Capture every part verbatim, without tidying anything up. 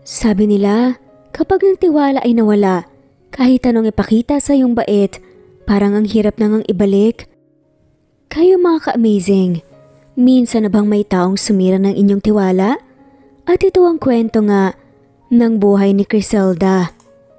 Sabi nila, kapag ng tiwala ay nawala, kahit anong ipakita sa iyong bait, parang ang hirap nang ang ibalik. Kayo mga ka-amazing, minsan na bang may taong sumira ng inyong tiwala? At ito ang kwento nga ng buhay ni Criselda.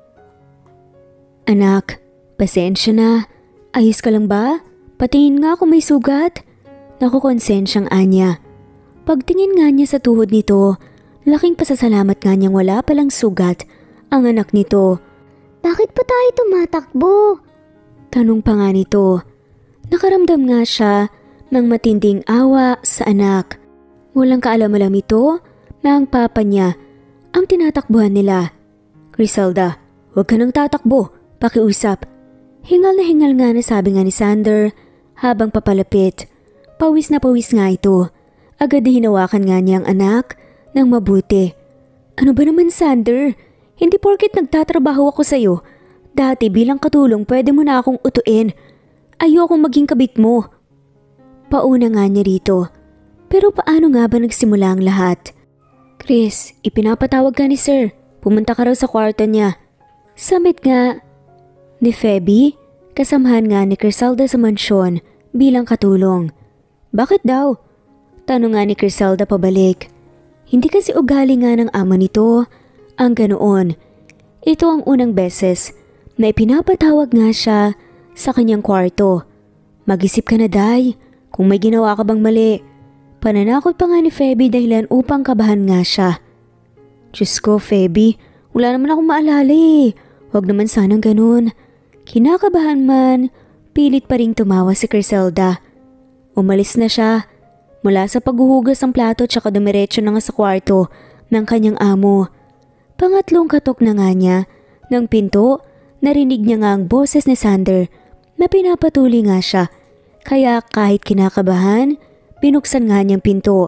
Anak, pasensya na. Ayos ka lang ba? Patingin nga kung may sugat. Nakukonsensyang anya. Pagtingin nga niya sa tuhod nito, laking pasasalamat nga niyang wala palang sugat ang anak nito. Bakit pa tayo tumatakbo? Tanong pa nga nito. Nakaramdam nga siya ng matinding awa sa anak. Walang kaalam-alam ito na ang papa niya ang tinatakbuhan nila. Criselda, huwag ka nang tatakbo, pakiusap. Hingal na hingal nga na sabi nga ni Sander habang papalapit. Pawis na pawis nga ito. Agad hinawakan nga niya ang anak ng mabuti. Ano ba naman Sander? Hindi porket nagtatrabaho ako sa'yo. Dati bilang katulong pwede mo na akong utuin. Ayokong maging kabit mo. Pauna nga niya rito. Pero paano nga ba nagsimula ang lahat? Chris, ipinapatawag ka ni Sir. Pumunta ka raw sa kwarto niya. Samit nga ni Feby, kasamahan nga ni Criselda sa mansyon bilang katulong. Bakit daw? Tanong nga ni Criselda pabalik. Hindi kasi ugali nga ng ama nito ang ganoon. Ito ang unang beses na ipinapatawag nga siya sa kanyang kwarto. Mag-isip ka na, Day, kung may ginawa ka bang mali. Pananakot pa nga ni Feby dahilan upang kabahan nga siya. Diyos ko, Feby, wala naman akong maalala eh. Huwag naman sanang ganun. Kinakabahan man, pilit pa ring tumawa si Criselda. Umalis na siya. Mula sa paghuhugas ng plato tsaka dumiretso na nga sa kwarto ng kanyang amo. Pangatlong katok na nga niya ng pinto, narinig niya nga ang boses ni Sander na pinapatuli nga siya. Kaya kahit kinakabahan, binuksan nga niyang pinto.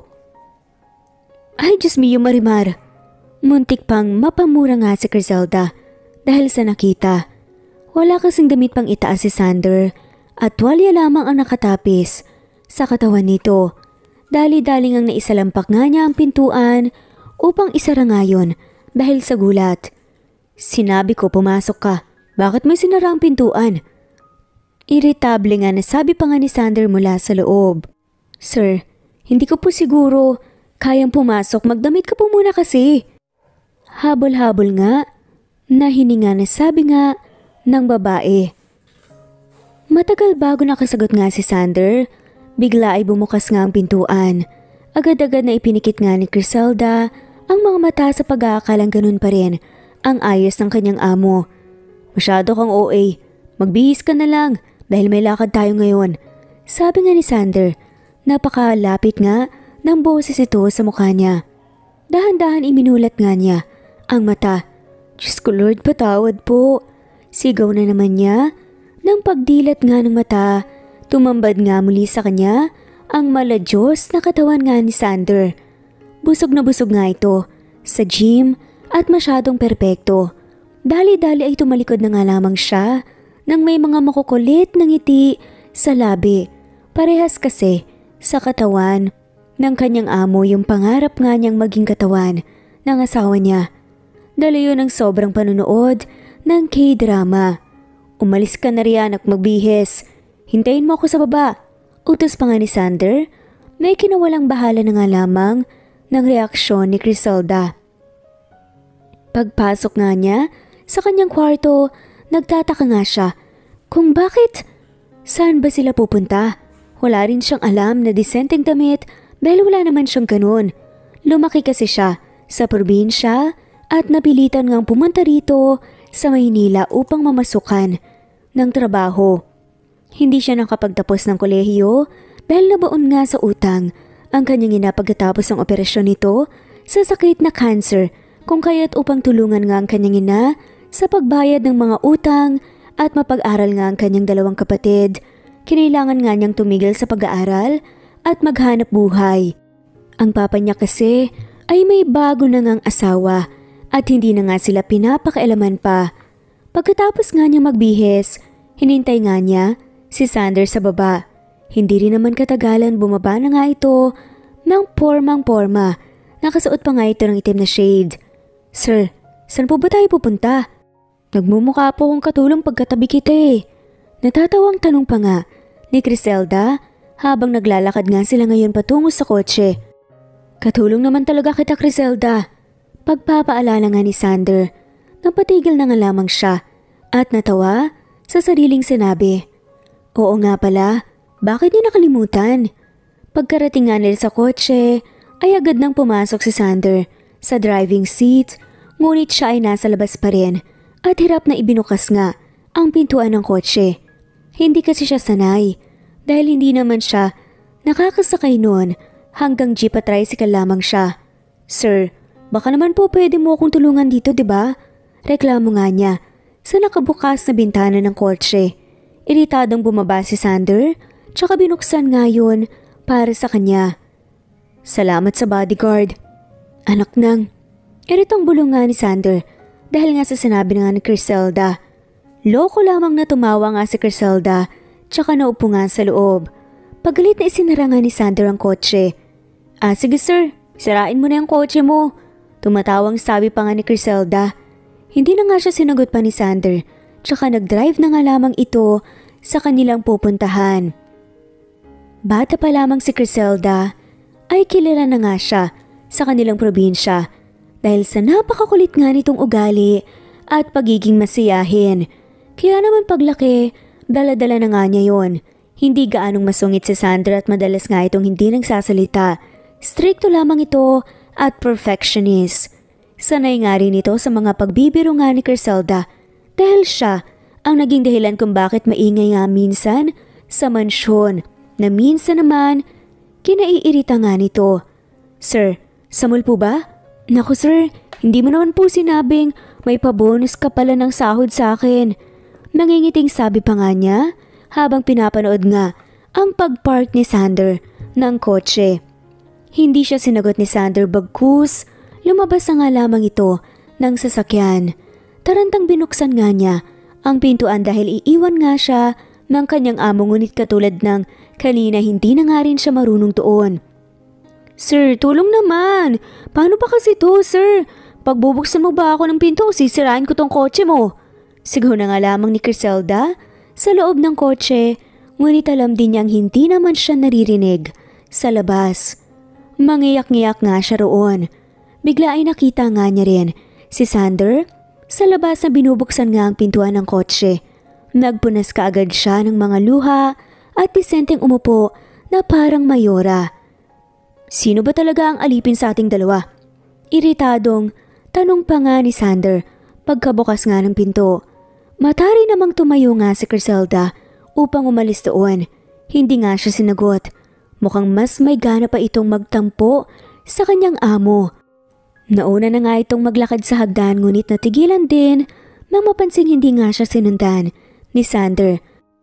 Ay, Diyos mio Marimar! Muntik pang mapamura nga si Criselda dahil sa nakita. Wala kasing damit pang itaas si Sander at tuwalya lamang ang nakatapis sa katawan nito. Dali-daling ang naisalampak nga niya ang pintuan upang isara nga yun dahil sa gulat. Sinabi ko pumasok ka. Bakit may sinara ang pintuan? Irritable nga nasabi pa nga ni Sander mula sa loob. Sir, hindi ko po siguro kayang pumasok. Magdamit ka po muna kasi. Habol-habol nga na hininga na sabi nga ng babae. Matagal bago nakasagot nga si Sander, bigla ay bumukas nga ang pintuan. Agad-agad na ipinikit nga ni Criselda ang mga mata sa pag-aakalang ganun pa rin ang ayos ng kanyang amo. Masyado kang O A, magbihis ka na lang dahil may lakad tayo ngayon. Sabi nga ni Sander, napakalapit nga ng boses ito sa mukha niya. Dahan-dahan iminulat nga niya ang mata. Diyos ko Lord, patawad po. Sigaw na naman niya. Nang pagdilat nga ng mata, tumambad nga muli sa kanya ang maladyos na katawan nga ni Sander. Busog na busog nga ito sa gym at masyadong perpekto. Dali-dali ay tumalikod na nga lamang siya nang may mga makukulit na ngiti sa labi. Parehas kasi sa katawan ng kanyang amo yung pangarap nga niyang maging katawan ng asawa niya. Dala yun ang sobrang panunood ng K-drama. Umalis ka na riyan at magbihis. Hintayin mo ako sa baba. Utos pa nga ni Sander. May kinawalang bahala na nga lamang ng reaksyon ni Criselda. Pagpasok nga niya sa kanyang kwarto, nagtataka nga siya kung bakit. Saan ba sila pupunta? Wala rin siyang alam na disenteng damit dahil wala naman siyang ganun. Lumaki kasi siya sa probinsya at napilitan ngang pumunta rito sa Maynila upang mamasukan ng trabaho. Hindi siya nakapagtapos ng kolehiyo dahil nabaon nga sa utang ang kanyang ina pagkatapos ng operasyon nito sa sakit na cancer, kung kaya't upang tulungan nga ang kanyang ina sa pagbayad ng mga utang at mapag-aral nga ang kanyang dalawang kapatid, kinailangan nga niyang tumigil sa pag-aaral at maghanap buhay. Ang papa niya kasi ay may bago na ngang asawa at hindi na nga sila pinapakialaman pa. Pagkatapos nga niya magbihis, hinintay nga niya si Sander sa baba. Hindi rin naman katagalan bumaba na nga ito ng pormang-porma. Nakasuot pa nga ito ng itim na shade. Sir, saan po ba tayo pupunta? Nagmumukha po akong katulong pagkatabi kita eh. Natatawang tanong pa nga ni Criselda habang naglalakad nga sila ngayon patungo sa kotse. Katulong naman talaga kita, Criselda. Pagpapaalala nga ni Sander. Napatigil na nga lamang siya at natawa sa sariling sinabi. Oo nga pala, bakit niya nakalimutan? Pagkarating nga nila sa kotse ay agad nang pumasok si Sander sa driving seat, ngunit siya ay nasa labas pa rin at hirap na ibinukas nga ang pintuan ng kotse. Hindi kasi siya sanay dahil hindi naman siya nakakasakay noon, hanggang jeep at tricycle lamang siya. Sir, baka naman po pwede mo akong tulungan dito, di ba? Reklamo nga niya sa nakabukas na bintana ng kotse. Iritadong bumaba si Sander, tsaka binuksan nga yun para sa kanya. Salamat sa bodyguard. Anak nang. Iritong bulong nga ni Sander dahil nga sa sinabi nga ni Criselda. Loko lamang na tumawa nga si Criselda, tsaka naupo nga sa loob. Pagalit na isinara nga ni Sander ang kotse. Ah sige sir, sirain mo na yung kotse mo. Tumatawang sabi pa nga ni Criselda. Hindi na nga siya sinagot pa ni Sander, tsaka nag-drive na nga lamang ito sa kanilang pupuntahan. Bata pa lamang si Criselda ay kilala na nga siya sa kanilang probinsya dahil sa napakakulit nga nitong ugali at pagiging masiyahin. Kaya naman paglaki, dala-dala na nga niya yon. Hindi gaanong masungit si Sander at madalas nga itong hindi nagsasalita. Stricto lamang ito at perfectionist. Sanay nga rin ito sa mga pagbibiro nga ni Criselda dahil siya ang naging dahilan kung bakit maingay nga minsan sa mansyon na minsan naman kinaiirita nga nito. Sir, samul po ba? Naku sir, hindi mo naman po sinabing may pabonus ka pala ng sahod sa akin. Nangingiting sabi pa nga niya habang pinapanood nga ang pagpark ni Sander ng kotse. Hindi siya sinagot ni Sander bagkus lumabas na nga lamang ito ng sasakyan. Tarantang binuksan nga niya ang pintuan dahil iiwan nga siya ng kanyang amo, ngunit katulad ng kanina hindi na nga rin siya marunong doon. Sir, tulong naman! Paano pa kasi to, sir? Pagbubuksan mo ba ako ng pinto o sisirain ko tong kotse mo? Sigaw na nga lamang ni Criselda sa loob ng kotse, ngunit alam din niyang hindi naman siya naririnig sa labas. Mangiyak-ngiyak nga siya roon. Bigla ay nakita nga niya rin si Sander sa labas na binubuksan nga ang pintuan ng kotse. Nagpunas kaagad siya ng mga luha at disenteng umupo na parang mayora. Sino ba talaga ang alipin sa ating dalawa? Iritadong tanong pa nga ni Sander pagkabukas nga ng pinto. Matari namang tumayo nga si Criselda upang umalis doon. Hindi nga siya sinagot. Mukhang mas may gana pa itong magtampo sa kanyang amo. Nauna na nga itong maglakad sa hagdan, ngunit natigilan din nang mapansin hindi nga siya sinundan ni Sander.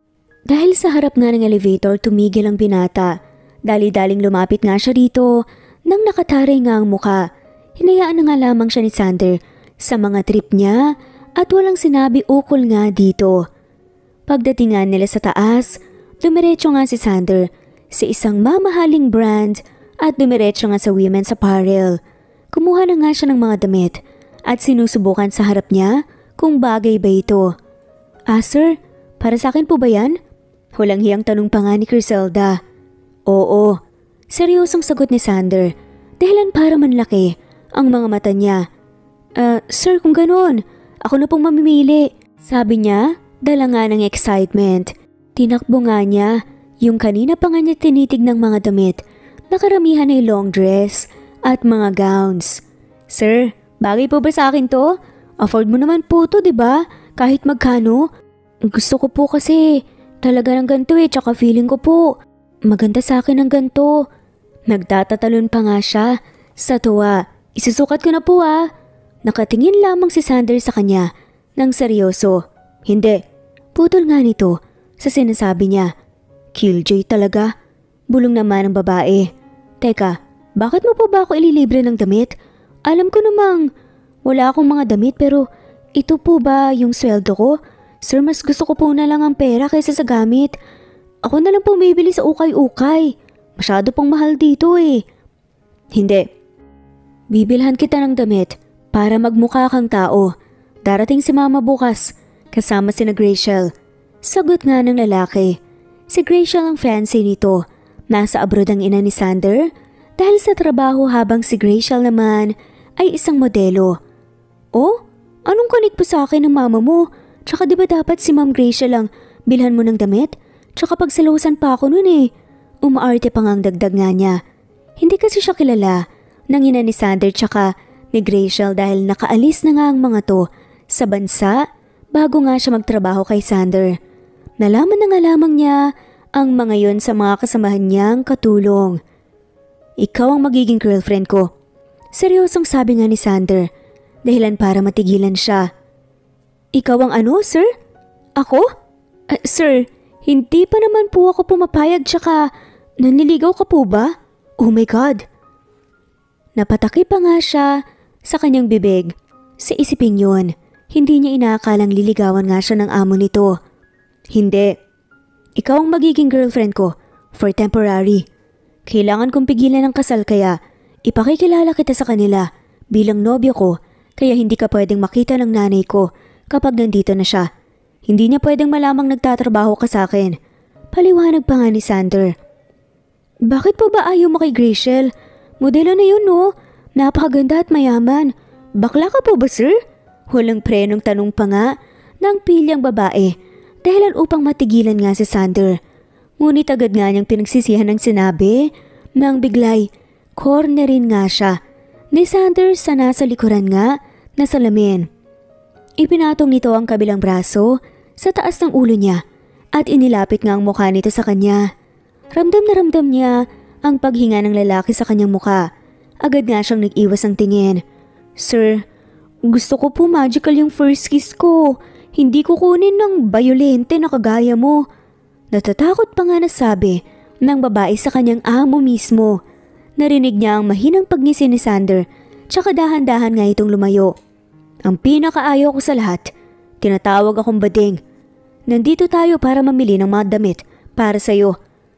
Dahil sa harap nga ng elevator, tumigil ang binata. Dali-daling lumapit nga siya dito nang nakataray nga ang muka. Hinayaan na nga lamang siya ni Sander sa mga trip niya at walang sinabi ukol nga dito. Pagdating nga nila sa taas, dumiretso nga si Sander sa isang mamahaling brand at dumiretso nga sa women's apparel. Kumuha na nga siya ng mga damit at sinusubukan sa harap niya kung bagay ba ito. Ah sir, para sa akin po ba yan? Walang hiyang tanong pa nga ni Criselda. Oo, seryosong sagot ni Sander, dahilan para manlaki ang mga mata niya. Ah, uh, sir kung ganoon, ako na pong mamimili. Sabi niya, dala nga ng excitement. Tinakbo nga niya yung kanina pa nga niya tinitig ng mga damit na karamihan ay long dress at mga gowns. Sir, bagay po ba sa akin to? Afford mo naman po to, diba? Kahit magkano? Gusto ko po kasi talaga ng ganito eh, tsaka feeling ko po maganda sa akin ng ganito. Nagtatatalon pa nga siya sa tuwa. Isusukat ko na po ah. Nakatingin lamang si Sander sa kanya ng seryoso. Hindi, putol nga nito sa sinasabi niya. Killjoy talaga. Bulong naman ng babae. Teka, bakit mo po ba ako ililibre ng damit? Alam ko namang wala akong mga damit pero ito po ba yung sweldo ko? Sir, mas gusto ko po na lang ang pera kaysa sa gamit. Ako na lang po bibili sa ukay-ukay. Masyado pong mahal dito eh. Hindi. Bibilhan kita ng damit Para magmukha kang tao. Darating si mama bukas, kasama si na Graciel. Sagot nga ng lalaki. Si Graciel ang fiancé nito. Nasa abroad ang ina ni Sander dahil sa trabaho habang si Graciel naman ay isang modelo. Oh, anong connect po sa akin ng mama mo? Tsaka di ba dapat si Ma'am Graciel lang bilhan mo ng damit? Tsaka pagsalusan pa ako nun eh. Umaarte pa ngang dagdag nga niya. Hindi kasi siya kilala ng ina ni Sander tsaka ni Graciel dahil nakaalis na nga ang mga to sa bansa bago nga siya magtrabaho kay Sander. Nalaman na nga lamang niya ang mga yon sa mga kasamahan niyang katulong. Ikaw ang magiging girlfriend ko. Seryosong sabi nga ni Sander, dahilan para matigilan siya. Ikaw ang ano, sir? Ako? Uh, sir, hindi pa naman po ako pumapayag tsaka nanliligaw ka po ba? Oh my God! Napataki pa nga siya sa kanyang bibig. Sa isipin yun, hindi niya inaakalang liligawan nga siya ng amo nito. Hindi. Ikaw ang magiging girlfriend ko for temporary. Kailangan kong pigilan ang kasal kaya ipakikilala kita sa kanila bilang nobyo ko kaya hindi ka pwedeng makita ng nanay ko kapag nandito na siya. Hindi niya pwedeng malamang nagtatrabaho ka sa akin. Paliwanag pa nga ni Sander. Bakit po ba ayaw mo kay Graciel? Modelo na yun no? Napakaganda at mayaman. Bakla ka po ba sir? Walang prenong tanong pa nga ng pilyang babae dahilan upang matigilan nga si Sander. Ngunit agad nga niyang pinagsisihan ng sinabi nang biglay cornerin nga siya ni Sander sa nasa likuran nga na salamin. Ipinatong nito ang kabilang braso sa taas ng ulo niya at inilapit nga ang mukha nito sa kanya. Ramdam na ramdam niya ang paghinga ng lalaki sa kanyang mukha. Agad nga siyang nag-iwas ang tingin. Sir, gusto ko po magical yung first kiss ko. Hindi ko kunin ng bayolente na kagaya mo. Natatakot pa nga nasabi ng babae sa kanyang amo mismo. Narinig niya ang mahinang pagngisi ni Sander tsaka dahan-dahan nga itong lumayo. Ang pinakaayaw ko sa lahat, tinatawag akong bading. Nandito tayo para mamili ng mga damit para sa'yo.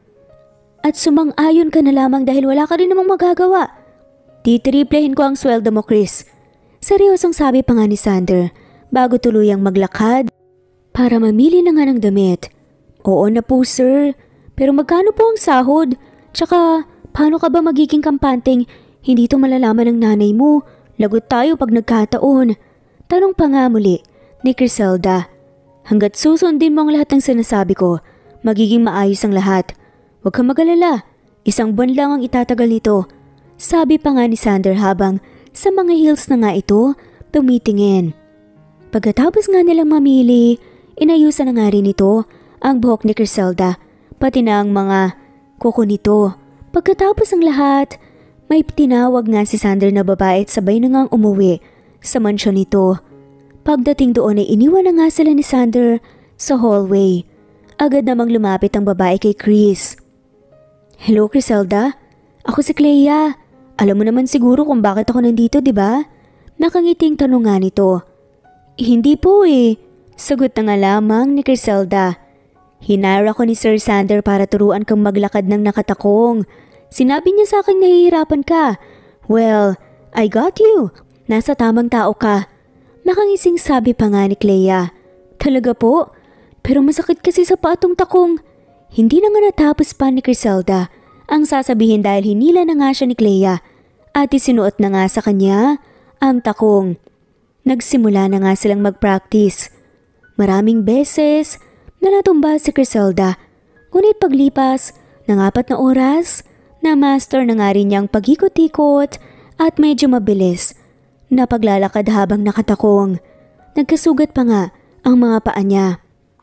At sumang-ayon ka na lamang dahil wala ka rin namang magagawa. Titriplehin ko ang sweldo mo, Chris. Seryosong sabi pa nga ni Sander bago tuluyang maglakad para mamili na nga ng damit. Oo na po sir, pero magkano po ang sahod? Tsaka paano ka ba magiging kampanteng hindi to malalaman ng nanay mo? Lagot tayo pag nagkataon. Tanong pa nga muli ni Criselda. Hanggat susundin mo ang lahat ng sinasabi ko, magiging maayos ang lahat. Huwag kang mag-alala, isang buwan lang ang itatagal nito. Sabi pa nga ni Sander habang sa mga heels na nga ito tumitingin. Pagkatapos nga nilang mamili, inayusan na nga rin ito ang buhok ni Criselda, pati na ang mga kuko nito. Pagkatapos ang lahat, may tinawag nga si Sander na babae at sabay na ngang umuwi sa mansyon nito. Pagdating doon ay iniwan na nga sila ni Sander sa hallway. Agad namang lumapit ang babae kay Chris. Hello Criselda, ako si Clea. Alam mo naman siguro kung bakit ako nandito, di ba? Nakangiting tanong nga nito. Hindi po eh, sagot na nga lamang ni Criselda. Hinire ako ni Sir Sander para turuan kang maglakad ng nakatakong. Sinabi niya sa akin nahihirapan ka. Well, I got you. Nasa tamang tao ka. Nakangising sabi pa nga ni Clea. Talaga po? Pero masakit kasi sa paatong takong. Hindi na nga natapos pa ni Criselda ang sasabihin dahil hinila na nga siya ni Clea at isinuot na nga sa kanya ang takong. Nagsimula na nga silang mag-practice. Maraming beses na natumba si Criselda. Ngunit paglipas ng apat na oras, na-master na nga rin niyang pag-ikot-ikot at medyo mabilis na paglalakad habang nakatakong. Nagkasugat pa nga ang mga paa niya.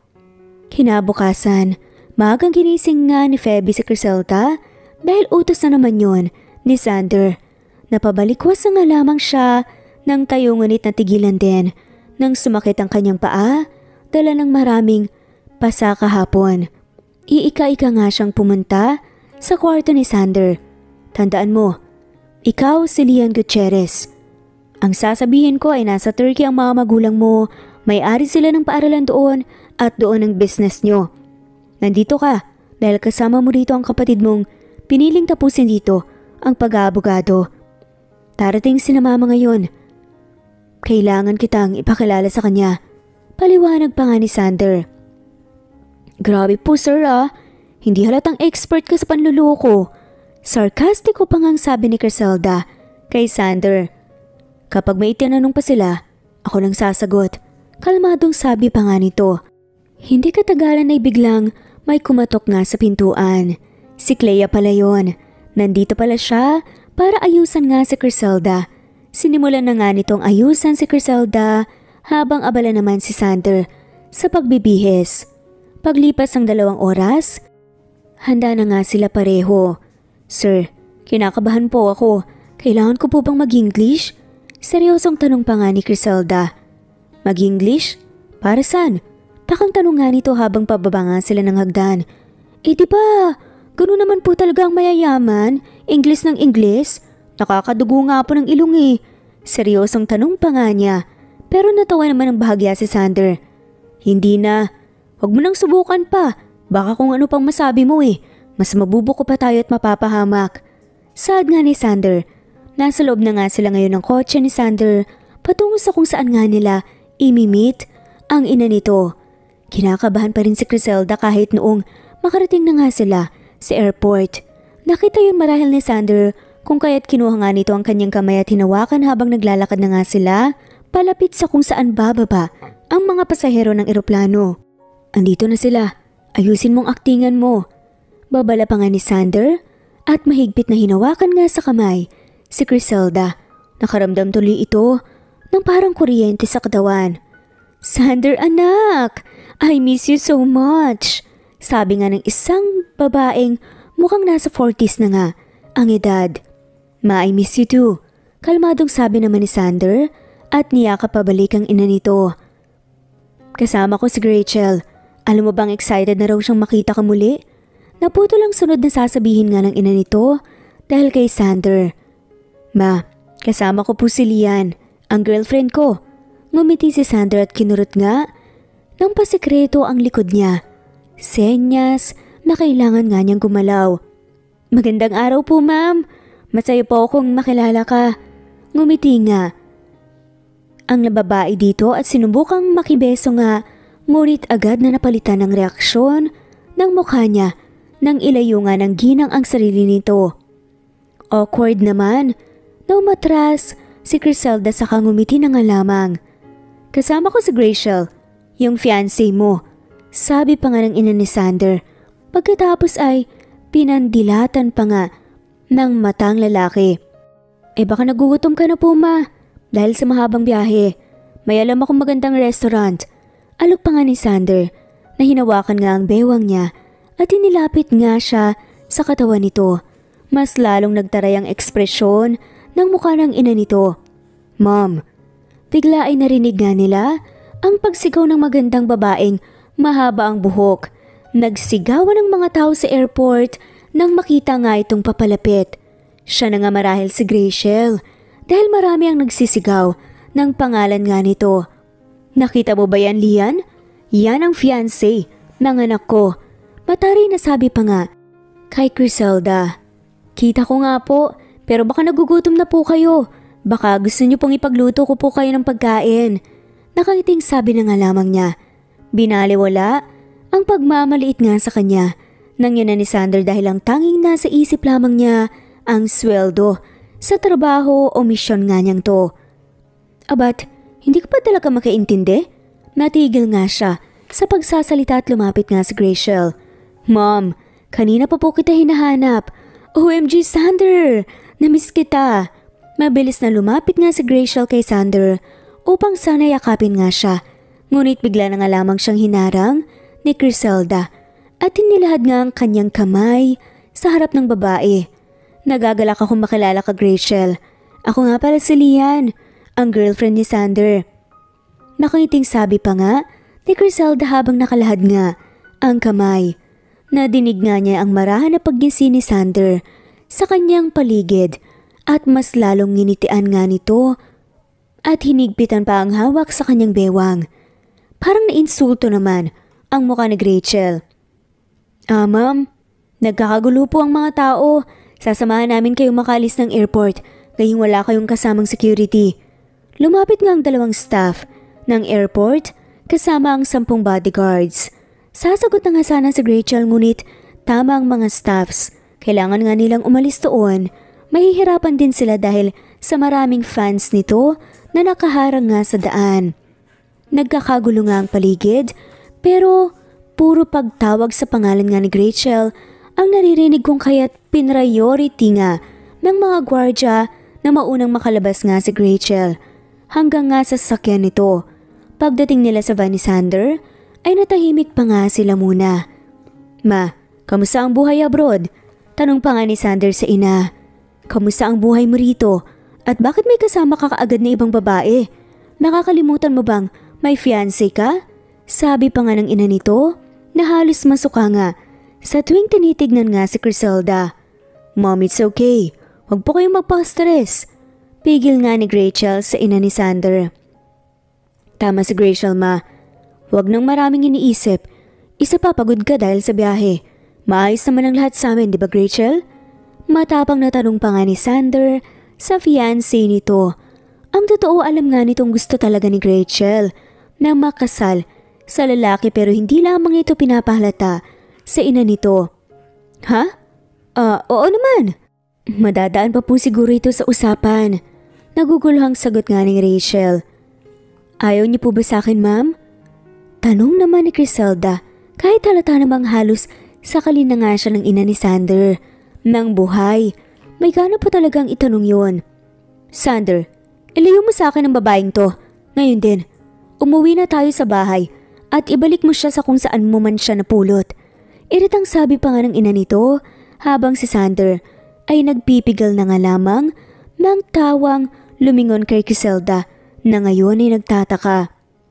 Kinabukasan, maagang ginising nga ni Feby si Criselda dahil utos na naman yon ni Sander. Napabalikwas na nga lamang siya nang tayo ngunit natigilan din nang sumakit ang kanyang paa dala ng maraming pasa kahapon. Iika-ika nga siyang pumunta sa kwarto ni Sander. Tandaan mo, ikaw si Lian Gutierrez. Ang sasabihin ko ay nasa Turkey ang mga magulang mo, may-ari sila ng paaralan doon at doon ang business nyo. Nandito ka dahil kasama mo rito ang kapatid mong piniling tapusin dito ang pag-aabogado. Darating sina mama ngayon. Kailangan kitang ipakilala sa kanya. Paliwanag pa nga ni Sander. Grabe po sir ah, hindi halatang expert ka sa panluloko. Sarkastiko pa ngang sabi ni Criselda kay Sander. Kapag may itinanong pa sila, ako lang sasagot. Kalmadong sabi pa nga nito. Hindi katagalan ay biglang may kumatok nga sa pintuan. Si Clea pala yon. Nandito pala siya para ayusan nga si Criselda. Sinimulan na nga nitong ayusan si Criselda habang abala naman si Sander sa pagbibihis. Paglipas ng dalawang oras, handa na nga sila pareho. Sir, kinakabahan po ako. Kailangan ko po bang mag-English? Seryosong tanong pa nga ni Criselda. Mag-English? Para saan? Takang tanong nga nito habang pababa nga sila ng hagdan. Eh di ba, gano'n naman po talaga ang mayayaman? English ng English? Nakakadugo nga po ng ilong eh. Seryosong tanong pa nga niya. Pero natawa naman ang bahagya si Sander. Hindi na. Huwag mo nang subukan pa. Baka kung ano pang masabi mo eh. Mas mabubuko pa tayo at mapapahamak. Saad nga ni Sander. Nasa loob na nga sila ngayon ng kotse ni Sander patungo sa kung saan nga nila imi-meet ang ina nito. Kinakabahan pa rin si Criselda kahit noong makarating na nga sila sa airport. Nakita yun marahil ni Sander kung kaya't kinuha nga nito ang kanyang kamay at hinawakan habang naglalakad na nga sila palapit sa kung saan bababa ang mga pasahero ng eroplano. Andito na sila. Ayusin mong aktingan mo. Babala pa nga ni Sander at mahigpit na hinawakan nga sa kamay si Criselda. Nakaramdam tuloy ito ng parang kuryente sa katawan. Sander anak, I miss you so much. Sabi nga ng isang babaeng mukhang nasa forties na nga ang edad. Ma, I miss you too. Kalmadong sabi naman ni Sander at niyakap pabalik ang ina nito. Kasama ko si Rachel. Alam mo bang excited na raw siyang makita ka muli? Naputo lang sunod na sasabihin nga ng ina nito dahil kay Sander. Ma, kasama ko po si Lian, ang girlfriend ko. Ngumiti si Sander at kinurot nga ng pasikreto ang likod niya. Senyas na kailangan nga niyang gumalaw. Magandang araw po ma'am. Masaya po akong makilala ka. Ngumiti nga ang babae dito at sinubukang makibeso nga. Ngunit agad na napalitan ng reaksyon ng mukha niya nang ilayo nga ng ginang ang sarili nito. Awkward naman. Na umatras si Criselda sa ngumiti na nga lamang. Kasama ko si Rachel, yung fiancé mo. Sabi pa nga ng ina ni Sander. Pagkatapos ay pinandilatan pa nga ng matang lalaki. Eh baka nagugutom ka na po ma dahil sa mahabang biyahe. May alam akong magandang restaurant. Alok pa nga ni Sander na hinawakan nga ang bewang niya at inilapit nga siya sa katawan nito. Mas lalong nagtaray ang ekspresyon ng mukha ng ina nito. Mom, bigla ay narinig nga nila ang pagsigaw ng magandang babaeng mahaba ang buhok. Nagsigawan ng mga tao sa airport nang makita nga itong papalapit. Siya na nga marahil si Rachel dahil marami ang nagsisigaw ng pangalan nga nito. Nakita mo ba yan, Lian? Yan ang fiancé ng anak ko. Matari na sabi pa nga kay Criselda. Kita ko nga po, pero baka nagugutom na po kayo. Baka gusto niyo pong ipagluto ko po kayo ng pagkain. Nakangiting sabi na nga lamang niya. Binaliwala ang pagmamaliit nga sa kanya. Nang yan na ni Sander dahil ang tanging nasa isip lamang niya ang sweldo sa trabaho o misyon nga niyang to. Abat, hindi ko pa talaga makaintindi? Natigil nga siya sa pagsasalita at lumapit nga si Rachel. Mom, kanina pa po kita hinahanap. O M G Sander, namiss kita. Mabilis na lumapit nga si Rachel kay Sander upang sana yakapin nga siya. Ngunit bigla na nga lamang siyang hinarang ni Criselda at inilahad nga ang kanyang kamay sa harap ng babae. Nagagalak akong makilala ka Rachel. Ako nga pala si Lian, ang girlfriend ni Sander. Nakangiting sabi pa nga ni Criselda habang nakalahad nga ang kamay. Nadinig nga niya ang marahan na pagngisi ni Sander sa kanyang paligid at mas lalong nginitian nga nito at hinigpitan pa ang hawak sa kanyang bewang. Parang nainsulto naman ang mukha ni Rachel. Ah ma'am, nagkakagulo po ang mga tao. Sasamahan namin kayong makalis ng airport gayong wala kayong kasamang security. Lumapit nga ang dalawang staff ng airport kasama ang sampung bodyguards. Sasagot na nga sana si Rachel ngunit tama ang mga staffs. Kailangan nga nilang umalis doon. Mahihirapan din sila dahil sa maraming fans nito na nakaharang nga sa daan. Nagkakagulo nga ang paligid pero puro pagtawag sa pangalan nga ni Rachel ang naririnig kong kaya't pinriority nga ng mga gwardya na maunang makalabas nga si Rachel hanggang nga sa sasakyan nito. Pagdating nila sa van ni Sander ay natahimik pa nga sila muna. Ma, kamusta ang buhay abroad? Tanong pa nga ni Sander sa ina. Kamusta ang buhay mo rito? At bakit may kasama ka kaagad na ibang babae? Nakakalimutan mo bang may fiancé ka? Sabi pa nga ng ina nito na halos masuka nga sa tuwing tinitignan nga si Criselda. Mom, it's okay. Huwag po kayong magpa-stress. Pigil nga ni Rachel sa ina ni Sander. Tama si Rachel, ma. Huwag nang maraming iniisip. Isa pa pagod ka dahil sa biyahe. Maayos naman ang lahat sa amin, di ba Rachel? Matapang na tanong pa nga ni Sander sa fiancé nito. Ang totoo alam nga nitong gusto talaga ni Rachel na makasal sa lalaki pero hindi lamang ito pinapahalata sa ina nito. Ha? Ah, uh, oo naman. Madadaan pa po siguro ito sa usapan. Naguguluhang sagot nga ni Rachel. Ayaw niyo po ba sa akin, ma'am? Tanong naman ni Criselda kahit halata namang halos sakali na nga siya ng ina ni Sander. Nang buhay, may gana po talagang itanong yon. Sander, ilayo mo sa akin ang babaeng to. Ngayon din, umuwi na tayo sa bahay at ibalik mo siya sa kung saan mo man siya napulot. Iritang sabi pa nga ng ina nito habang si Sander ay nagpipigil na nga lamang ng tawang lumingon kay Criselda na ngayon ay nagtataka.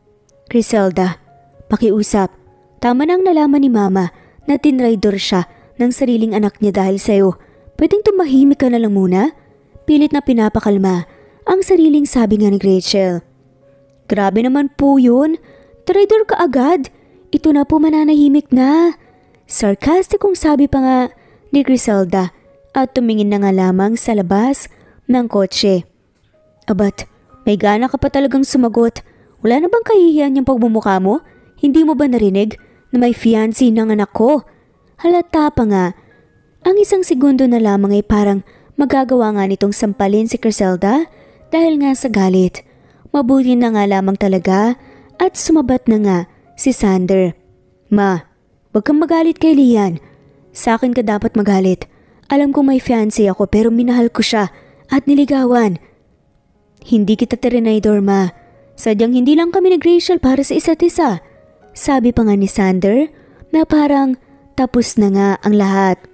Criselda, pakiusap. Tama nang nalaman ni Mama na tinraidor siya ng sariling anak niya dahil sa'yo. Pwedeng tumahimik ka na lang muna? Pilit na pinapakalma ang sariling sabi nga ni Rachel. Grabe naman po yun. Traidor ka agad. Ito na po mananahimik na. Sarcastikong sabi pa nga ni Criselda at tumingin na nga lamang sa labas ng kotse. Abat, may gana ka pa talagang sumagot. Wala na bang kahihiyan yung pagbumukha mo? Hindi mo ba narinig na may fiancé ng anak ko? Halata pa nga. Ang isang segundo na lamang ay parang magagawa nga nitong sampalin si Criselda dahil nga sa galit. Mabuti na nga lamang talaga at sumabat na nga si Sander. Ma, wag kang magalit kay Lian. Sa akin ka dapat magalit. Alam ko may fiancé ako pero minahal ko siya at niligawan. Hindi kita trinidor, ma. Sadyang hindi lang kami nag-Rachel para sa isa't isa. Sabi pa nga ni Sander na parang tapos na nga ang lahat.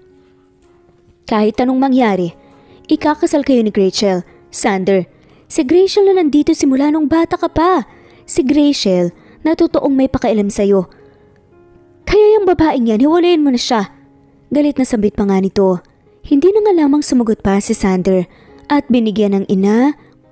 Kahit anong mangyari, ikakasal kayo ni Rachel. Sander, si Rachel na nandito simula nung bata ka pa. Si Rachel na totoong may pakailam sa'yo. Kaya yung babaeng yan, hiwalayin mo na siya. Galit na sabit pa nga nito. Hindi na nga lamang sumagot pa si Sander at binigyan ng ina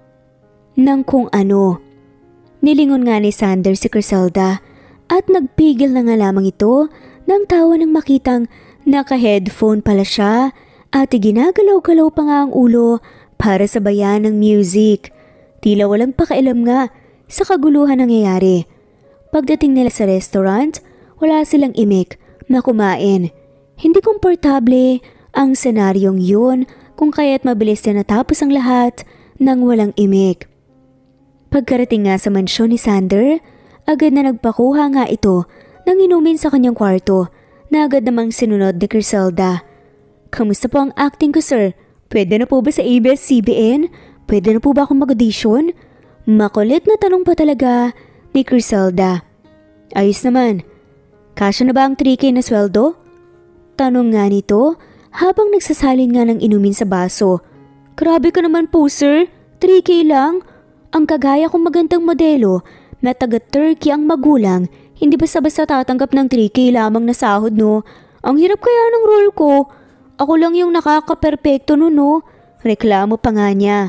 ng kung ano. Nilingon nga ni Sander si Criselda at nagpigil na nga lamang ito nang tawa nang makitang naka-headphone pala siya at ginagalaw-galaw pa nga ang ulo para sabayan ng music. Tila walang pakailam nga sa kaguluhan nangyayari. Pagdating nila sa restaurant, wala silang imik na kumain. Hindi komportable ang senaryong yun kung kaya't mabilis na natapos ang lahat nang walang imik. Pagkarating nga sa mansyon ni Sander, agad na nagpakuha nga ito ng inumin sa kanyang kwarto na agad namang sinunod ni Criselda. Kamusta po ang acting ko, sir? Pwede na po ba sa A B S C B N? Pwede na po ba akong mag-audition? Makulit na tanong pa talaga ni Criselda. Ayos naman. Kasya na ba ang three K na sweldo? Tanong nga nito habang nagsasalin nga ng inumin sa baso. Grabe ka naman po, sir. three K lang? Ang kagaya kong magandang modelo na taga-Turkey ang magulang, hindi basta-basta tatanggap ng three K lamang na sahod, no? Ang hirap kaya ng role ko. Ako lang yung nakaka-perpekto no, no? Reklamo pa nga niya.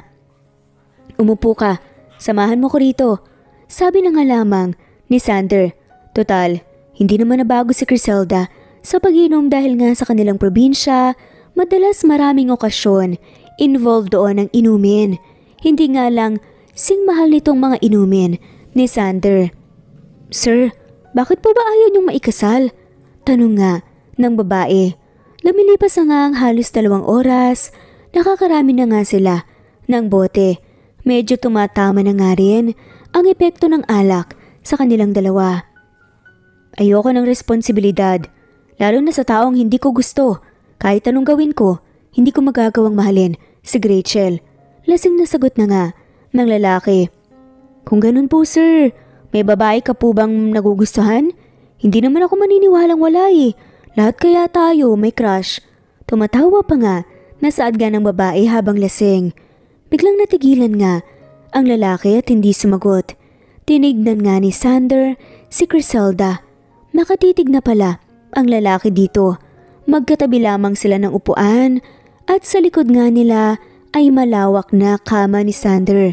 Umupo ka. Samahan mo ko rito. Sabi na nga lamang ni Sander. Total, hindi naman nabago si Criselda sa pag-inom dahil nga sa kanilang probinsya, madalas maraming okasyon involved doon ang inumin. Hindi nga lang sing mahal nitong mga inumin ni Sander. Sir, bakit po ba ayaw niyong maikasal? Tanong nga ng babae. Lumilipas na nga ang halos dalawang oras, nakakarami na nga sila ng bote. Medyo tumatama na nga rin ang epekto ng alak sa kanilang dalawa. Ayoko ng responsibilidad, lalo na sa taong hindi ko gusto. Kahit anong gawin ko, hindi ko magagawang mahalin si Rachel. Lasing na sagot na nga ng lalaki. Kung ganun po sir, may babae ka po bang nagugustuhan? Hindi naman ako maniniwalang wala eh. Lahat kaya tayo may crush. Tumatawa pa nga na saad nga ng babae habang lasing. Biglang natigilan nga ang lalaki at hindi sumagot. Tinignan nga ni Sander si Criselda. Makatitig na pala ang lalaki dito. Magkatabi lamang sila ng upuan at sa likod nga nila ay malawak na kama ni Sander.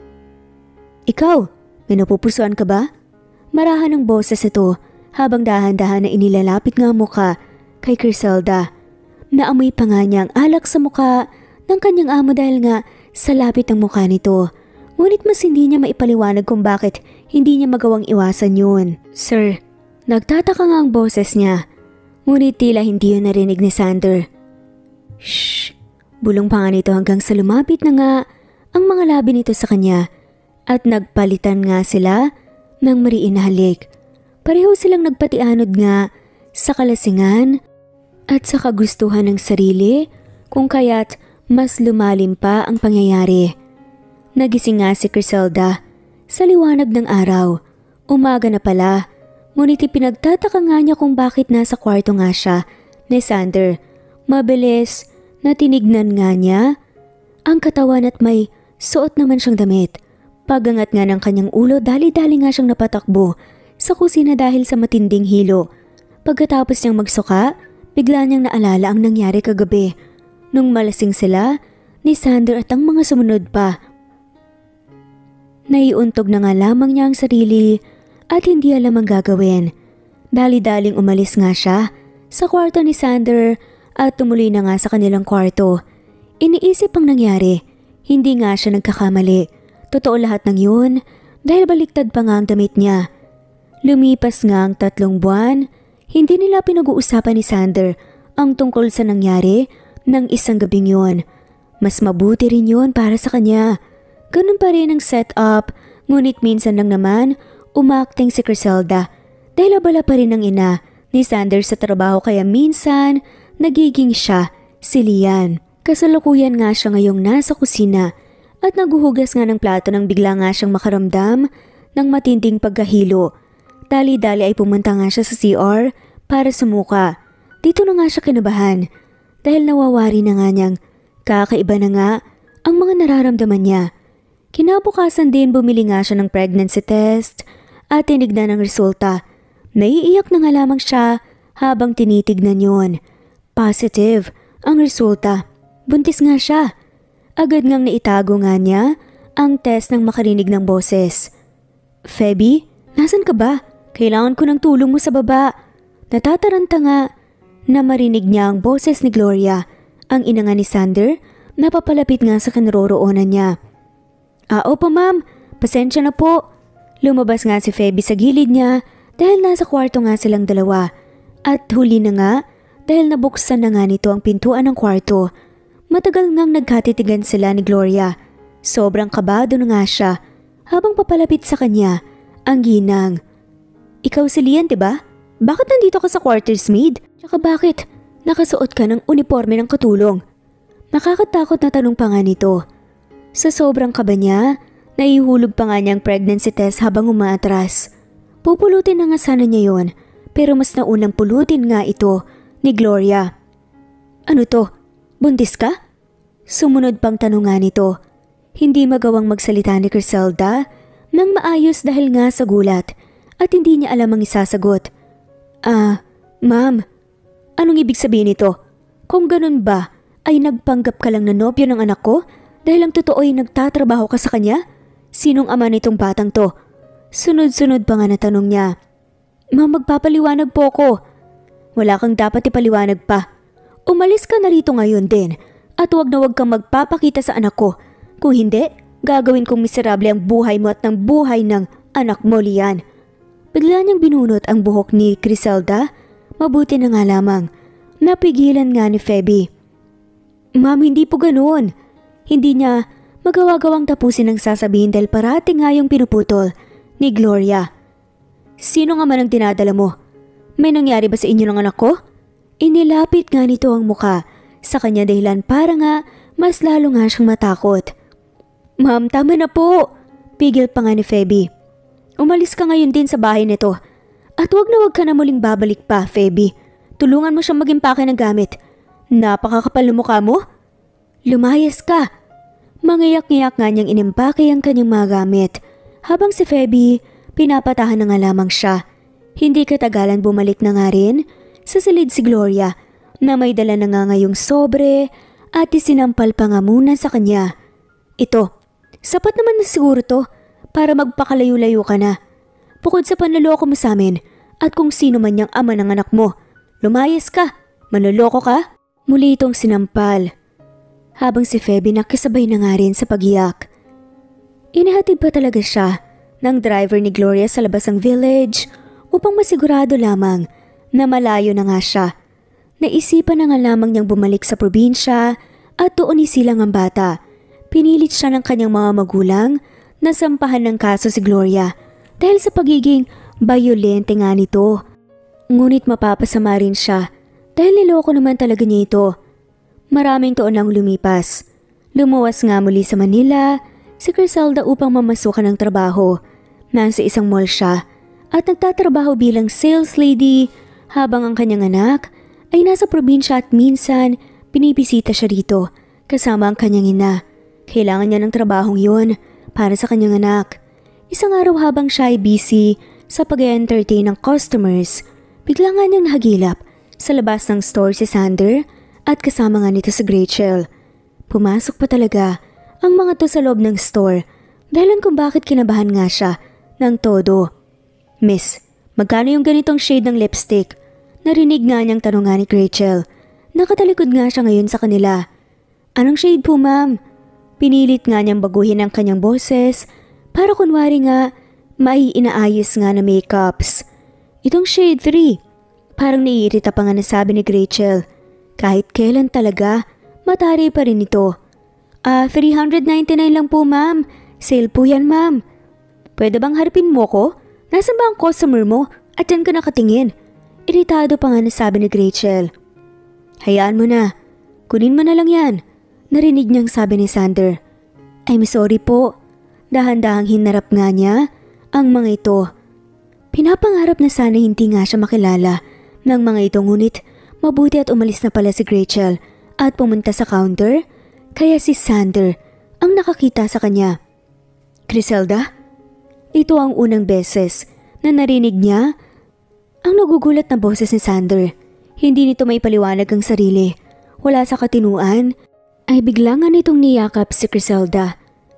Ikaw, may napupusuan ka ba? Marahan ng boses ito habang dahan-dahan na inilalapit nga mukha kay Criselda. Naamoy pa nga niya ang alak sa mukha ng kanyang amo dahil nga sa lapit ng mukha nito. Ngunit mas hindi niya maipaliwanag kung bakit hindi niya magawang iwasan yun. Sir, nagtataka nga ang boses niya. Ngunit tila hindi yun narinig ni Sander. Shh! Bulong pa nga nito hanggang sa lumapit na nga ang mga labi nito sa kanya at nagpalitan nga sila ng mariin na halik. Pareho silang nagpatianod nga sa kalasingan at sa kagustuhan ng sarili kung kaya't mas lumalim pa ang pangyayari. Nagising nga si Criselda sa liwanag ng araw. Umaga na pala. Ngunit ipinagtataka nga niya kung bakit nasa kwarto nga siya ni Sander. Mabilis na tinignan nga niya ang katawan at may suot naman siyang damit. Pagangat nga ng kanyang ulo, dali-dali nga siyang napatakbo sa kusina dahil sa matinding hilo. Pagkatapos niyang magsuka, bigla niyang naalala ang nangyari kagabi nung malasing sila ni Sander at ang mga sumunod pa. Naiuntog na nga lamang niya ang sarili at hindi alam ang gagawin. Dali-daling umalis nga siya sa kwarto ni Sander at tumuloy na nga sa kanilang kwarto. Iniisip ang nangyari, hindi nga siya nagkakamali. Totoo lahat ng yun dahil baliktad pa nga ang damit niya. Lumipas nga ang tatlong buwan, hindi nila pinag-uusapan ni Sander ang tungkol sa nangyari ng isang gabing yun. Mas mabuti rin yun para sa kanya. Ganun pa rin ang setup, ngunit minsan lang naman umakting si Criselda dahil abala pa rin ang ina ni Sander sa trabaho kaya minsan nagiging siya si Lian. Kasalukuyan nga siya ngayong nasa kusina at naguhugas nga ng plato nang bigla nga siyang makaramdam ng matinding pagkahilo. Dali-dali ay pumunta nga siya sa C R para sumuka. Dito na nga siya kinabahan dahil nawawari na nga niyang kakaiba na nga ang mga nararamdaman niya. Kinabukasan din bumili nga siya ng pregnancy test at tinignan ang resulta. Naiiyak na nga lamang siya habang tinitignan yon. Positive ang resulta. Buntis nga siya. Agad ngang naitago nga niya ang test nang makarinig ng boses. Feby, nasan ka ba? Kailangan ko ng tulong mo sa baba. Natataranta nga na marinig niya ang boses ni Gloria, ang ina nga ni Sander, napapalapit nga sa kinaroroonan niya. Ah, opo ma'am, pasensya na po. Lumabas nga si Feby sa gilid niya dahil nasa kwarto nga silang dalawa. At huli na nga dahil nabuksan na nga nito ang pintuan ng kwarto. Matagal ngang nagkatitigan sila ni Gloria. Sobrang kabado na nga siya habang papalapit sa kanya ang ginang. Ikaw si Lian, diba? Bakit nandito ka sa quarters maid? Tsaka bakit nakasuot ka ng uniforme ng katulong? Nakakatakot na tanong pa nga nito. Sa sobrang kaba niya, naihulog pa nga niyang pregnancy test habang umaatras. Pupulutin na nga sana niya yon, pero mas naunang pulutin nga ito ni Gloria. Ano to? Buntis ka? Sumunod pang tanong nga nito. Hindi magawang magsalita ni Criselda nang maayos dahil nga sa gulat at hindi niya alam ang isasagot. Ah, ma'am, anong ibig sabihin nito? Kung ganun ba, ay nagpanggap ka lang na nobyo ng anak ko dahil ang totoo ay nagtatrabaho ka sa kanya? Sinong ama nitong batang to? Sunod-sunod pa nga na tanong niya. Ma'am, magpapaliwanag po ko. Wala kang dapat ipaliwanag pa. Umalis ka na rito ngayon din at huwag na huwag kang magpapakita sa anak ko. Kung hindi, Gagawin kong miserable ang buhay mo at ng buhay ng anak mo, Lian. Bigla niyang binunot ang buhok ni Criselda. Mabuti na nga lamang. Napigilan nga ni Feby. Ma'am, hindi po ganoon. Hindi niya magawa-gawang tapusin ang sasabihin dahil parati nga yung pinuputol ni Gloria. Sino nga man ang dinadala mo? May nangyari ba sa inyo ng anak ko? Inilapit nga nito ang muka sa kanya dahilan para nga mas lalo nga siyang matakot. Ma'am, tama na po. Pigil pa nga ni Feby. Umalis ka ngayon din sa bahay nito. At wag na wag ka na muling babalik pa, Feby. Tulungan mo siyang mag-impake ng gamit. Napakakapal ng mukha mo. Lumayas ka. Mangiyak-ngiyak nga niyang inimpake ang kanyang mga gamit. Habang si Feby, pinapatahan na nga lamang siya. Hindi katagalan bumalik na nga rin sa silid si Gloria na may dala na nga ngayong sobre at isinampal pa nga muna sa kanya. Ito, sapat naman na siguro to para magpakalayo-layo ka na. Bukod sa panloloko mo sa amin at kung sino man niyang ama ng anak mo, lumayas ka, manloloko ka. Muli itong sinampal. Habang si Feby nakasabay na nga rin sa pagiyak. Inihatid pa talaga siya ng driver ni Gloria sa labas ng village upang masigurado lamang na malayo na nga siya. Naisipan na nga lamang niyang bumalik sa probinsya at doon isilang ang bata. Pinilit siya ng kanyang mga magulang na sampahan ng kaso si Gloria dahil sa pagiging bayolente nga nito. Ngunit mapapasama rin siya dahil niloko naman talaga niya ito. Maraming taon nang lumipas. Lumuwas nga muli sa Manila si Criselda upang mamasukan ng trabaho. Nasa isang mall siya at nagtatrabaho bilang sales lady habang ang kanyang anak ay nasa probinsya at minsan pinibisita siya rito kasama ang kanyang ina. Kailangan niya ng trabahong yun para sa kanyang anak. Isang araw habang siya ay busy sa pag-entertain ng customers, bigla nga niyang nahagilap sa labas ng store si Sander at kasama nga nito si Rachel. Pumasok pa talaga ang mga to sa loob ng store dahilan kung bakit kinabahan nga siya ng todo. Miss, magkano yung ganitong shade ng lipstick? Narinig nga niyang tanong nga ni Rachel. Nakatalikod nga siya ngayon sa kanila. Anong shade po, ma'am? Pinilit nga niyang baguhin ang kanyang boses para kunwari nga may inaayos nga na makeups. Itong shade three. Parang naiirita pa nga nasabi ni Rachel. Kahit kailan talaga, matari pa rin ito. Ah, three ninety-nine lang po, ma'am. Sale po yan, ma'am. Pwede bang harapin mo ko? Nasaan ba ang customer mo? At dyan ka nakatingin. Iritado pa nga nasabi ni Rachel. Hayaan mo na. Kunin mo na lang yan. Narinig niyang sabi ni Sander. I'm sorry po. Dahan-dahang hinarap nga niya ang mga ito. Pinapangarap na sana hindi nga siya makilala ng mga ito, ngunit mabuti at umalis na pala si Rachel at pumunta sa counter, kaya si Sander ang nakakita sa kanya. Criselda? Ito ang unang beses na narinig niya ang nagugulat na boses ni Sander. Hindi nito may paliwanag ang sarili. Wala sa katinuan, ay bigla nga nitong niyakap si Criselda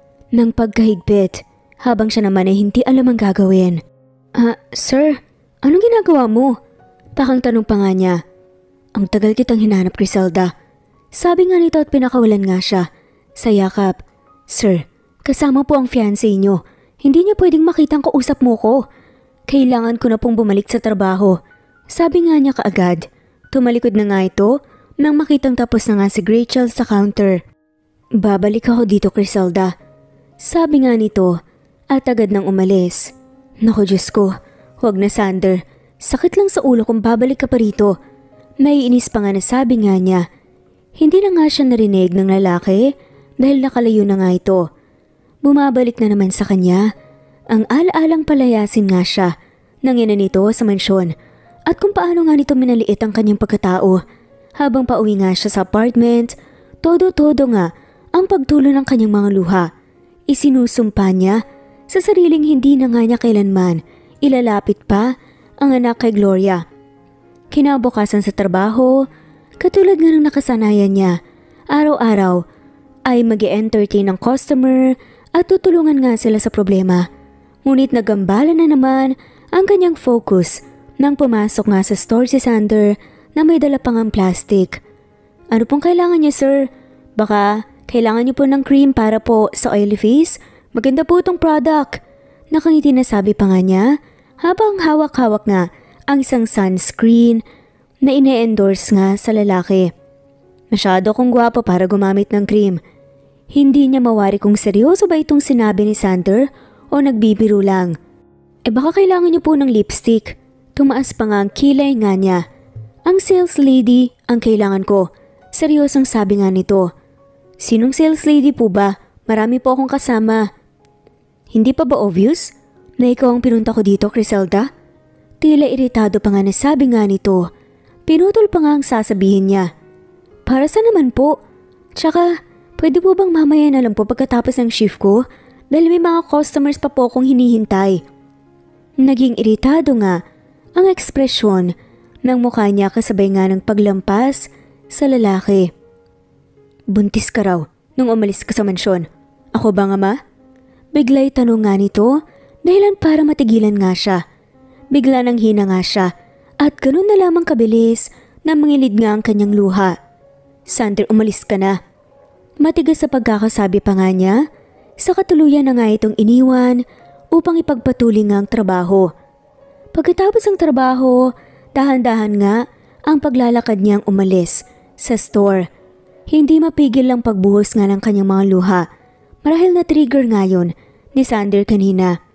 ng pagkahigpit habang siya naman ay hindi alam ang gagawin. Ah, sir, anong ginagawa mo? Takang tanong pa nga niya. Ang tagal kitang hinanap, Criselda. Sabi nga nito at pinakawalan nga siya sa yakap. Sir, kasama po ang fiancé niyo. Hindi niya pwedeng makitang kausap mo ko. Kailangan ko na pong bumalik sa trabaho. Sabi nga niya kaagad. Tumalikod na nga ito nang makitang tapos na nga si Rachel sa counter. Babalik ako dito, Criselda. Sabi nga nito at agad nang umalis. Naku Diyos ko, huwag na Sander. Sakit lang sa ulo kung babalik ka pa rito. Naiinis pa nga na sabi nga niya. Hindi na nga siya narinig ng lalaki dahil nakalayo na nga ito. Bumabalik na naman sa kanya. Ang alaalang palayasin nga siya nang ina nito sa mansyon at kung paano nga nito minaliit ang kanyang pagkatao. Habang pauwi nga siya sa apartment, todo-todo nga ang pagtulo ng kanyang mga luha. Isinusumpa niya sa sariling hindi na nga niya kailanman ilalapit pa ang anak kay Gloria. Kinabukasan sa trabaho, katulad nga ng nakasanayan niya, araw-araw ay mag-e-entertain ng customer at tutulungan nga sila sa problema. Ngunit nagambala na naman ang kanyang focus nang pumasok nga sa store si Sander na may dala pang ang plastic. Ano pong kailangan niya, sir? Baka Kailangan niyo po ng cream para po sa oily face? Maganda po itong product. Nakangiti na sabi pa nga niya habang hawak-hawak nga ang isang sunscreen na ine-endorse nga sa lalaki. Masyado kong gwapo para gumamit ng cream. Hindi niya mawari kung seryoso ba itong sinabi ni Sander o nagbibiro lang. E baka kailangan niyo po ng lipstick. Tumaas pa nga ang kilay nga niya. Ang sales lady ang kailangan ko. Seryosong sabi nga nito. Sinong sales lady po ba? Marami po akong kasama. Hindi pa ba obvious na ikaw ang pinunta ko dito, Criselda? Tila iritado pa nga nasabi nga nito. Pinutol pa nga ang sasabihin niya. Para sa naman po? Tsaka, pwede po bang mamaya na lang po pagkatapos ng shift ko? Dahil may mga customers pa po akong hinihintay. Naging iritado nga ang ekspresyon ng mukha niya kasabay nga ng paglampas sa lalaki. Buntis ka raw nung umalis ka sa mansyon. Ako ba nga ma? Bigla'y tanong nga nito dahilan para matigilan nga siya. Bigla nang hina nga siya at ganun na lamang kabilis na mangilid nga ang kanyang luha. Sander, umalis ka na. Matigas sa pagkakasabi pa nga niya, sa katuluyan na nga itong iniwan upang ipagpatuloy nga ang trabaho. Pagkatapos ng trabaho, dahan-dahan nga ang paglalakad niyang umalis sa store. Hindi mapigil lang pagbuhos nga ng kanyang mga luha. Marahil na trigger nga yun ni Sander kanina.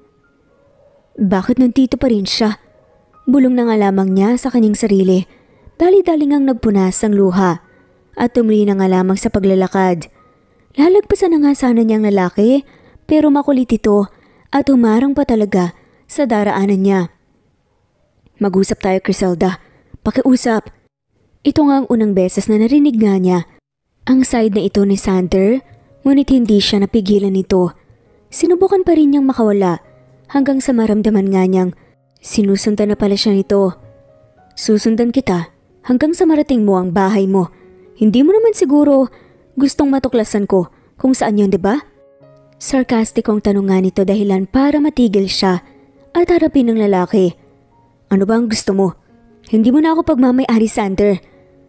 Bakit nandito pa rin siya? Bulong na nga lamang niya sa kanyang sarili. Dali-dali ngang nagpunas ang luha at tumuli na nga lamang sa paglalakad. Lalagpasan na nga sana niyang lalaki pero makulit ito at humarang pa talaga sa daraanan niya. Mag-usap tayo, Criselda. Pakiusap. Ito nga ang unang beses na narinig nga niya ang side na ito ni Sander, ngunit hindi siya napigilan nito. Sinubukan pa rin niyang makawala hanggang sa maramdaman nga niyang sinusundan na pala siya nito. Susundan kita hanggang sa marating mo ang bahay mo. Hindi mo naman siguro gustong matuklasan ko kung saan yun, diba? Sarkastikong tanong nga nito dahilan para matigil siya at harapin ng lalaki. Ano ba ang gusto mo? Hindi mo na ako pagmamay-ari, Sander.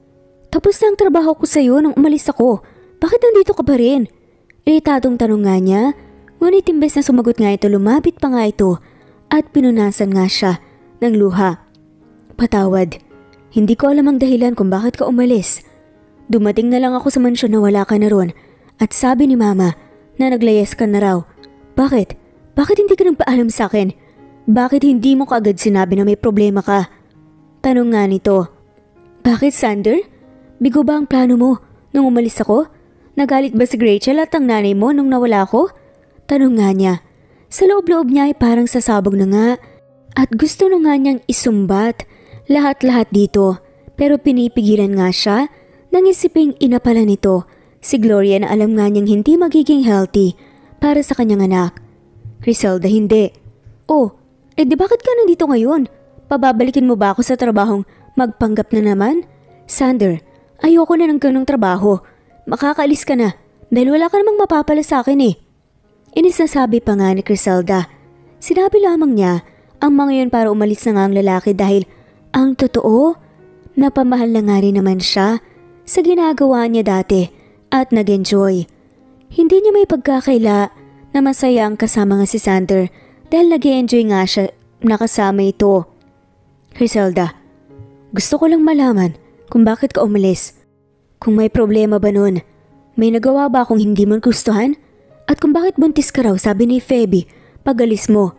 Tapos na ang trabaho ko sa'yo nung umalis ako. Bakit nandito ka pa rin? Iritadong tanong nga niya, ngunit imbes na sumagot nga ito, lumapit pa nga ito at pinunasan nga siya ng luha. Patawad, hindi ko alam ang dahilan kung bakit ka umalis. Dumating na lang ako sa mansyon na wala ka na ron at sabi ni Mama na naglayas ka na raw. Bakit? Bakit hindi ka nang paalam sa akin? Bakit hindi mo kaagad sinabi na may problema ka? Tanong nga nito. Bakit, Sander? Bigo ba ang plano mo nung umalis ako? Nagalit ba si Rachel at ang nanay mo nung nawala ako? Tanong nga niya. Sa loob-loob niya ay parang sasabog na nga at gusto na nga niyang isumbat lahat-lahat dito pero pinipigilan nga siya nang isiping ina pala nito si Gloria na alam nga niyang hindi magiging healthy para sa kanyang anak. Criselda, hindi. Oh, eh di bakit ka nandito ngayon? Pababalikin mo ba ako sa trabahong magpanggap na naman? Sander, ayoko na ng ganong trabaho. Makakaalis ka na dahil wala ka namang mapapala sa akin eh. Inis na sabi pa nga ni Criselda. Sinabi lamang niya ang mga yun para umalis na nga ang lalaki dahil ang totoo, napamahal na nga rin naman siya sa ginagawa niya dati at nag-enjoy. Hindi niya may pagkakaila na masaya ang kasama nga si Sander dahil nag-enjoy nga siya nakasama ito. Criselda, gusto ko lang malaman kung bakit ka umalis. Kung may problema ba nun? May nagawa ba akong hindi mo gustuhan? At kung bakit buntis ka raw, sabi ni Feby, pag-alis mo.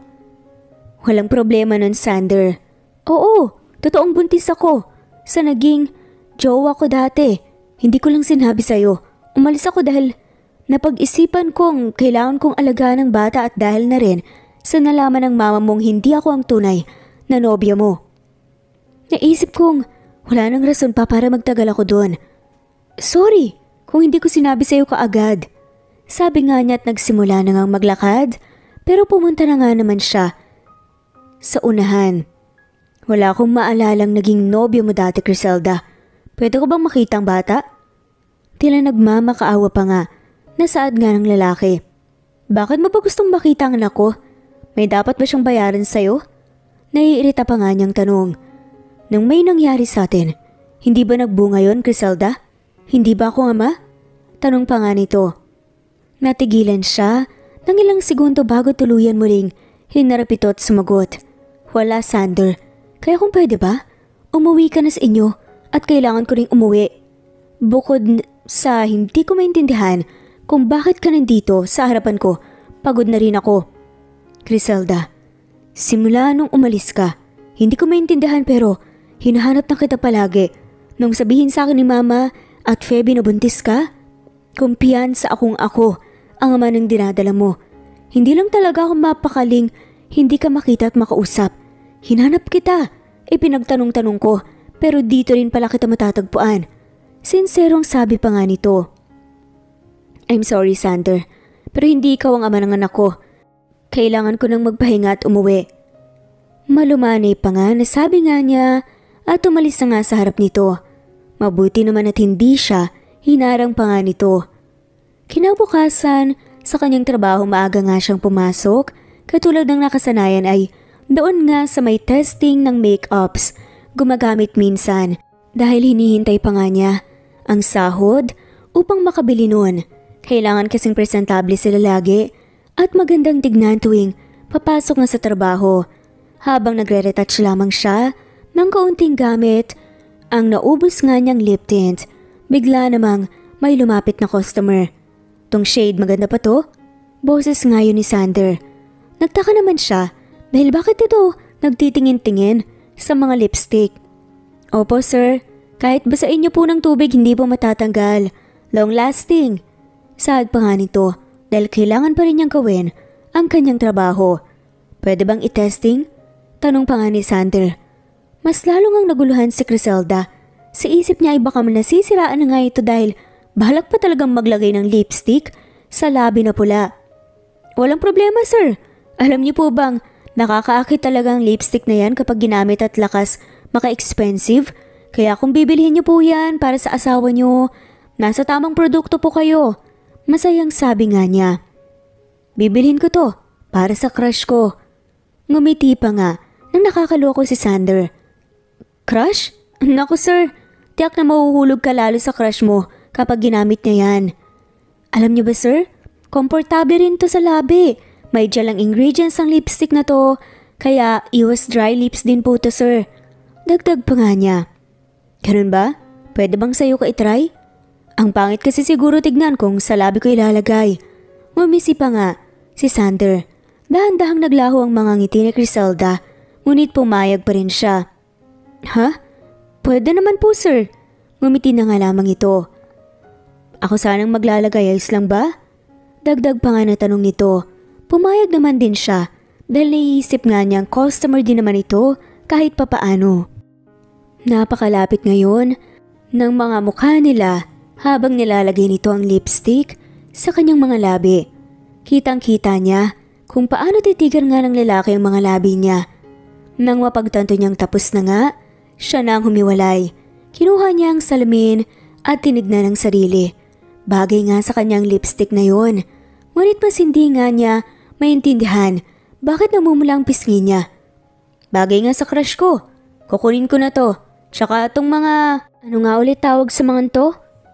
Walang problema nun, Sander. Oo, totoong buntis ako. Sa naging jowa ko dati. Hindi ko lang sinabi sa'yo. Umalis ako dahil napag-isipan kong kailangan kong alagaan ng bata at dahil na rin sa nalaman ng mama mong hindi ako ang tunay na nobya mo. Naisip kong wala nang rason pa para magtagal ako doon. Sorry kung hindi ko sinabi sa'yo kaagad. Sabi nga niya at nagsimula na ngang maglakad pero pumunta na nga naman siya sa unahan. Wala akong maalalang naging nobyo mo dati, Criselda. Pwede ko bang makita ang bata? Tila nagmamakaawa pa nga. Nasaad nga ng lalaki. Bakit mo ba gustong makita ang anak ko? May dapat ba siyang bayaran sa'yo? Naiirita pa nga niyang tanong. Nang may nangyari sa atin, hindi ba nagbunga yon, Criselda? Hindi ba ako ama? Tanong pa nga nito. Natigilan siya ng ilang segundo bago tuluyan muling hinarap ito at sumagot. Wala, Sander. Kaya kung pwede ba, umuwi ka na sa inyo at kailangan ko ring umuwi. Bukod sa hindi ko maintindihan kung bakit ka nandito sa harapan ko, pagod na rin ako. Criselda, simula nung umalis ka, hindi ko maintindihan pero hinahanap na kita palagi. Nung sabihin sa akin ni Mama at Feby na buntis ka, kumpiyansa akong ako ang ama ng dinadala mo. Hindi lang talaga ako mapakaling hindi ka makita at makausap. Hinanap kita, ipinagtanong-tanong ko, pero dito rin pala kita matatagpuan. Sinserong sabi pa nga nito. I'm sorry, Sander, pero hindi ikaw ang ama ng anak ko. Kailangan ko nang magpahinga at umuwi. Malumanay pa nga na sabi nga niya at umalis na nga sa harap nito. Mabuti naman at hindi siya hinarang pa nga nito. Kinabukasan, sa kanyang trabaho maaga nga siyang pumasok, katulad ng nakasanayan ay doon nga sa may testing ng make-ups, gumagamit minsan dahil hinihintay pa nga niya ang sahod upang makabili nun. Kailangan kasing presentable sila lagi at magandang tignan tuwing papasok nga sa trabaho. Habang nagre-retouch lamang siya ng kaunting gamit, ang naubos nga niyang lip tint, bigla namang may lumapit na customer. Tong shade maganda pa to? Boses nga yun ni Sander. Nagtaka naman siya dahil bakit ito nagtitingin-tingin sa mga lipstick. Opo sir, kahit basain niyo po ng tubig hindi po matatanggal. Long lasting. Saad pa nga nito dahil kailangan pa rin niyang gawin ang kanyang trabaho. Pwede bang i-testing? Tanong pa nga ni Sander. Mas lalo ngang naguluhan si Criselda. Sa isip niya ay baka nasisiraan na nga ito dahil balak pa talagang maglagay ng lipstick sa labi na pula. Walang problema sir. Alam niyo po bang nakakaakit talagang lipstick na yan kapag ginamit at lakas maka-expensive? Kaya kung bibilihin niyo po yan para sa asawa niyo, nasa tamang produkto po kayo. Masayang sabi nga niya. Bibilhin ko to para sa crush ko. Ngumiti pa nga nang nakakaloko si Sander. Crush? Naku sir, tiyak na mahuhulog ka lalo sa crush mo kapag ginamit niya yan. Alam niyo ba sir, komportable rin to sa labi. May gel ang ingredients ang lipstick na to, kaya iwas dry lips din po to sir. Dagdag pa nga niya. Ganun ba? Pwede bang sa'yo ko itry? Ang pangit kasi siguro tignan kung sa labi ko ilalagay. Ngumisi pa nga si Sander. Dahan-dahang naglaho ang mga ngiti ni Criselda, ngunit pumayag pa rin siya. Ha? Pwede naman po sir. Ngumiti na nga lamang ito. Ako sanang maglalagay, ayos lang ba? Dagdag pa nga na tanong nito. Pumayag naman din siya dahil naiisip nga niyang customer din naman ito kahit papaano. Napakalapit ngayon ng mga mukha nila habang nilalagay nito ang lipstick sa kanyang mga labi. Kitang-kita niya kung paano titigan nga ng lalaki ang mga labi niya. Nang mapagtanto niyang tapos na nga, siya na ang humiwalay. Kinuha niya ang salamin at tinignan ang sarili. Bagay nga sa kanyang lipstick na yon. Ngunit mas hindi nga niya maintindihan bakit namumula ang pisngi niya. Bagay nga sa crush ko. Kukunin ko na to. Tsaka itong mga... Ano nga ulit tawag sa mga to?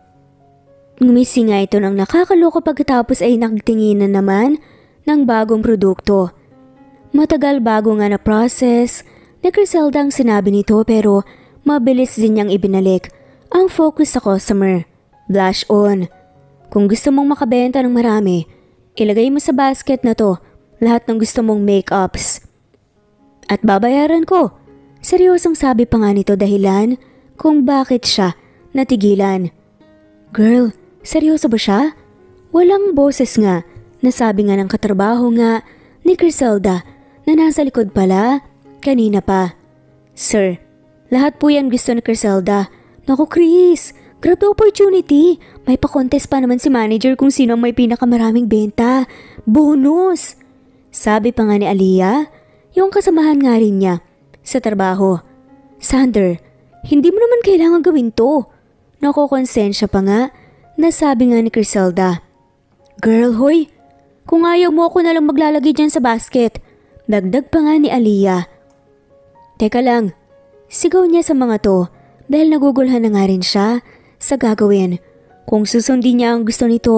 Ngumisi nga ito nang nakakaloko pagkatapos ay nagtinginan naman ng bagong produkto. Matagal bago nga na process na Criselda ang sinabi nito pero mabilis din niyang ibinalik ang focus sa customer. Blush on. Kung gusto mong makabenta ng marami, ilagay mo sa basket na to lahat ng gusto mong make-ups. At babayaran ko. Seryosong sabi pa nga nito dahilan kung bakit siya natigilan. Girl, seryoso ba siya? Walang boses nga na sabi nga ng katrabaho nga ni Criselda na nasa likod pala kanina pa. Sir, lahat po yan gusto ni Criselda. Naku Chris, grab the opportunity. May pa-contest pa naman si manager kung sino ang may pinakamaraming benta. Bonus! Sabi pa nga ni Aliyah, yung kasamahan nga rin niya sa trabaho. Sander, hindi mo naman kailangan gawin to. Nakokonsensya pa nga na sabi nga ni Criselda. Girl, hoy, kung ayaw mo ako na lang maglalagay dyan sa basket. Dagdag pa nga ni Aliyah. Teka lang, sigaw niya sa mga to dahil nagugulhan na nga rin siya sa gagawin. Kung susundin niya ang gusto nito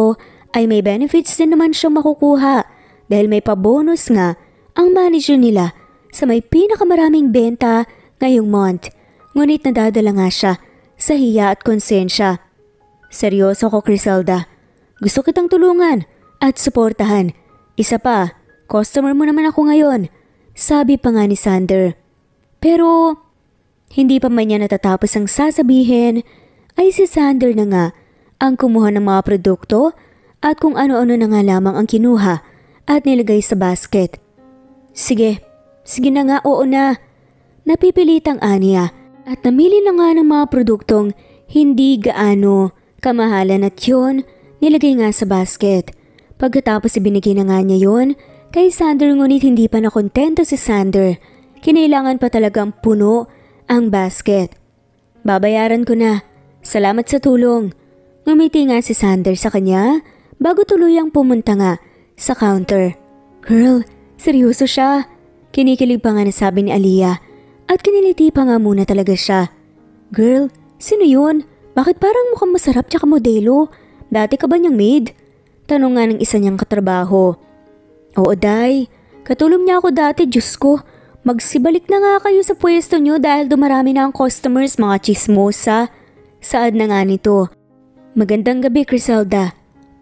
ay may benefits din naman siyang makukuha dahil may pabonus nga ang manager nila sa may pinakamaraming benta ngayong month. Ngunit nadadala nga siya sa hiya at konsensya. Seryoso ko, Criselda. Gusto kitang tulungan at suportahan. Isa pa, customer mo naman ako ngayon, sabi pa nga ni Sander. Pero hindi pa man niya natatapos ang sasabihin ay si Sander na nga ang kumuha ng mga produkto at kung ano-ano na nga lamang ang kinuha at nilagay sa basket. Sige, sige na nga, oo na. Napipilitang aniya at namili na nga ng mga produktong hindi gaano kamahalan at yun nilagay nga sa basket. Pagkatapos ibinigay na nga niya yun kay Sander ngunit hindi pa nakontento si Sander. Kinailangan pa talagang puno ang basket. Babayaran ko na. Salamat sa tulong. Ngumiti nga si Sander sa kanya bago tuluyang pumunta nga sa counter. Girl, seryoso siya. Kinikilig pa nga nasabi ni Aliyah at kiniliti pa nga muna talaga siya. Girl, sino yun? Bakit parang mukhang masarap tsaka modelo? Dati ka ba niyang maid? Tanong nga ng isa niyang katrabaho. Oo, Day. Katulong niya ako dati, Diyos ko. Magsibalik na nga kayo sa pwesto niyo dahil dumarami na ang customers, mga chismosa. Saad na nga nito. Magandang gabi, Criselda.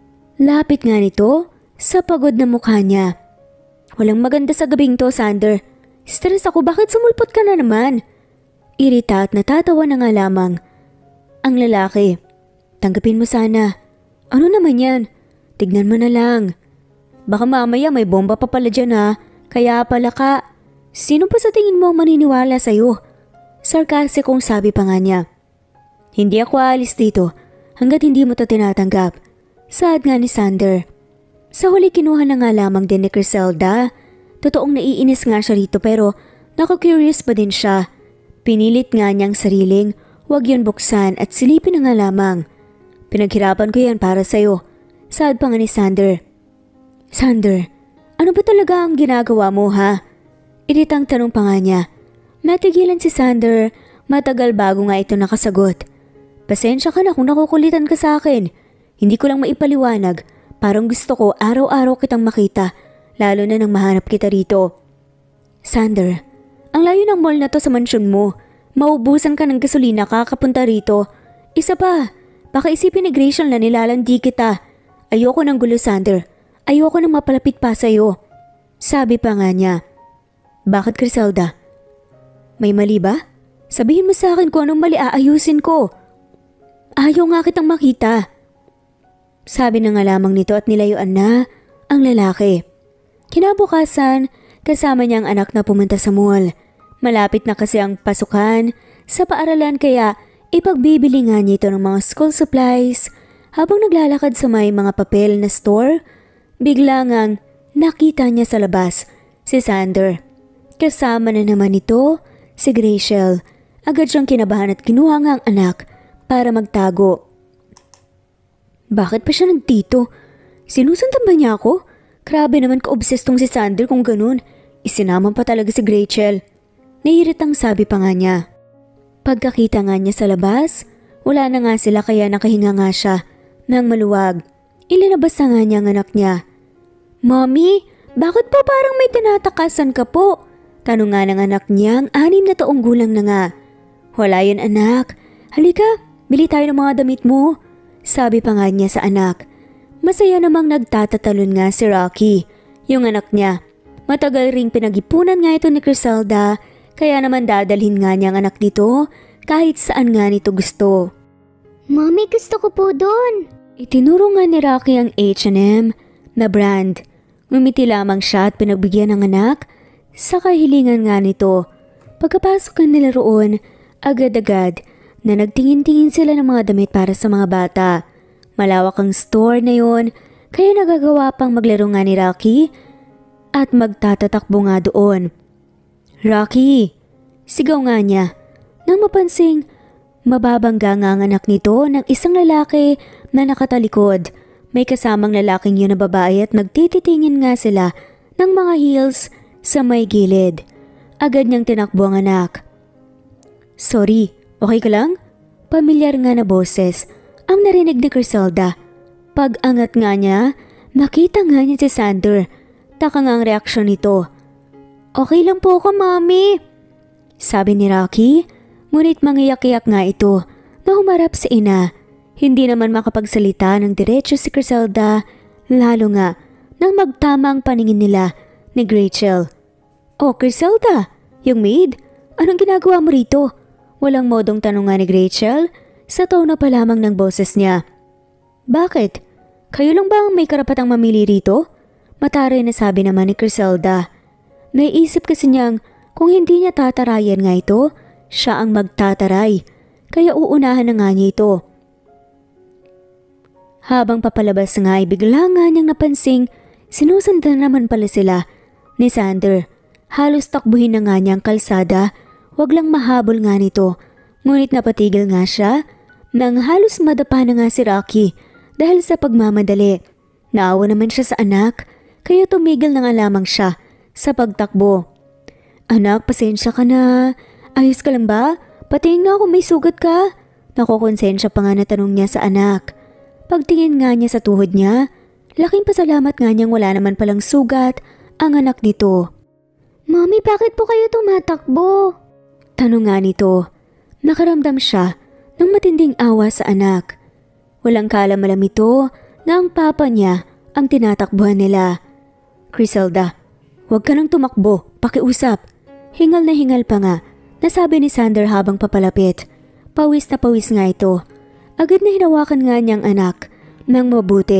Lapit nga nito sa pagod na mukha niya. Walang maganda sa gabing to, Sander. Stress ako, bakit sumulpot ka na naman? Irita at natatawa na nga lamang ang lalaki. Tanggapin mo sana. Ano naman yan? Tignan mo na lang. Baka mamaya may bomba pa pala dyan ha. Kaya pala ka. Sino pa sa tingin mo ang maniniwala sa'yo? Sarkasikong sabi pa nga niya. Hindi ako aalis dito hanggat hindi mo to tinatanggap. Saad nga ni Sander. Sa huli kinuha na nga lamang din ni Criselda. Totoong naiinis nga siya rito pero naku-curious pa din siya. Pinilit nga niyang sariling huwag yun buksan at silipin na nga lamang. Pinaghirapan ko yan para sa'yo. Saad pa nga ni Sander. Sander, ano ba talaga ang ginagawa mo ha? Iritang tanong pa nga niya. Natigilan si Sander, matagal bago nga ito nakasagot. Pasensya ka na kung nakukulitan ka sa akin. Hindi ko lang maipaliwanag. Parang gusto ko araw-araw kitang makita, lalo na nang mahanap kita rito. Sander, ang layo ng mall na to sa mansyon mo. Maubusan ka ng gasolina kakapunta rito. Isa pa, baka isipin ni Gracial na nilalandi kita. Ayoko ng gulo, Sander. Ayoko nang mapalapit pa sa'yo. Sabi pa nga niya. Bakit, Criselda? May mali ba? Sabihin mo sa akin kung anong mali, aayusin ko. Ayaw nga kitang makita. Sabi na nga lamang nito at nilayuan na ang lalaki. Kinabukasan, kasama niya ang anak na pumunta sa mall. Malapit na kasi ang pasukan sa paaralan kaya ipagbibili nga niya ito ng mga school supplies. Habang naglalakad sa may mga papel na store, bigla ngang nakita niya sa labas si Sander. Kasama na naman ito si Gracial. Agad siyang kinabahan at kinuha nga ang anak para magtago. Bakit pa siya nagdito? Sinusundan ba niya ako? Grabe naman ka-obsessed tong si Sander kung ganun. Isinaman pa talaga si Gracial. Naiiritang sabi pa nga niya. Pagkakita nga niya sa labas, wala na nga sila kaya nakahinga nga siya nang maluwag. Ilinabas na nga niya ang anak niya. Mommy, bakit po parang may tinatakasan ka po? Tanong nga ng anak niya ang anim na taong gulang na nga. Wala yun anak. Halika, bili tayo ng mga damit mo. Sabi pa nga niya sa anak. Masaya namang nagtatatalon nga si Rocky, yung anak niya. Matagal ring pinag-ipunan nga ito ni Criselda, kaya naman dadalhin nga niya ang anak dito kahit saan nga nito gusto. Mommy, gusto ko po doon. Itinuro nga ni Rocky ang H and M na brand. Ngumiti lamang siya at pinagbigyan ng anak sa kahilingan nga nito. Pagkapasok nila roon, agad-agad na nagtingin-tingin sila ng mga damit para sa mga bata. Malawak ang store na yon, kaya nagagawa pang maglaro nga ni Rocky at magtatatakbo nga doon. Rocky! Sigaw nga niya nang mapansing mababangga nga ang anak nito ng isang lalaki na nakatalikod. May kasamang lalaking yun na babae at nagtititingin nga sila ng mga heels sa may gilid. Agad niyang tinakbo ang anak. Sorry, okay ka lang? Pamilyar nga na boses ang narinig ni Criselda. Pag-angat nga niya, nakita nga niya si Sander. Taka nga ang reaksyon nito. Okay lang po ako, Mommy, sabi ni Rocky, ngunit mangiyak-iyak nga ito na humarap sa ina. Hindi naman makapagsalita ng diretso si Griselda, lalo nga nang magtama ang paningin nila ni Rachel. Oh, Griselda, yung maid, anong ginagawa mo rito? Walang modong tanong nga ni Rachel sa tono pa lamang ng boses niya. Bakit? Kayo lang ba ang may karapatang mamili rito? Mataray na sabi naman ni Griselda. Naiisip kasi niyang kung hindi niya tatarayan nga ito, siya ang magtataray. Kaya uunahan na nga niya ito. Habang papalabas nga ay bigla nga niyang napansing sinusundan naman pala sila ni Sander. Halos takbuhin na nga niya ang kalsada, wag lang mahabol nga nito. Ngunit napatigil nga siya nang halos madapa na nga si Rocky dahil sa pagmamadali. Naawa naman siya sa anak kaya tumigil na nga lamang siya sa pagtakbo. Anak, pasensya ka na. Ayos ka lang ba? Patingin nga kung may sugat ka. Nakukonsensya pa nga na tanong niya sa anak. Pagtingin nga niya sa tuhod niya, laking pasalamat nga niyang wala naman palang sugat ang anak nito. Mommy, bakit po kayo tumatakbo? Tanong nga nito. Nakaramdam siya ng matinding awa sa anak. Walang kaalam-alam ito na ang papa niya ang tinatakbuhan nila. Griselda, huwag ka nang tumakbo, pakiusap. Hingal na hingal pa nga, nasabi ni Sander habang papalapit. Pawis na pawis nga ito. Agad na hinawakan nga niyang anak ng mabuti.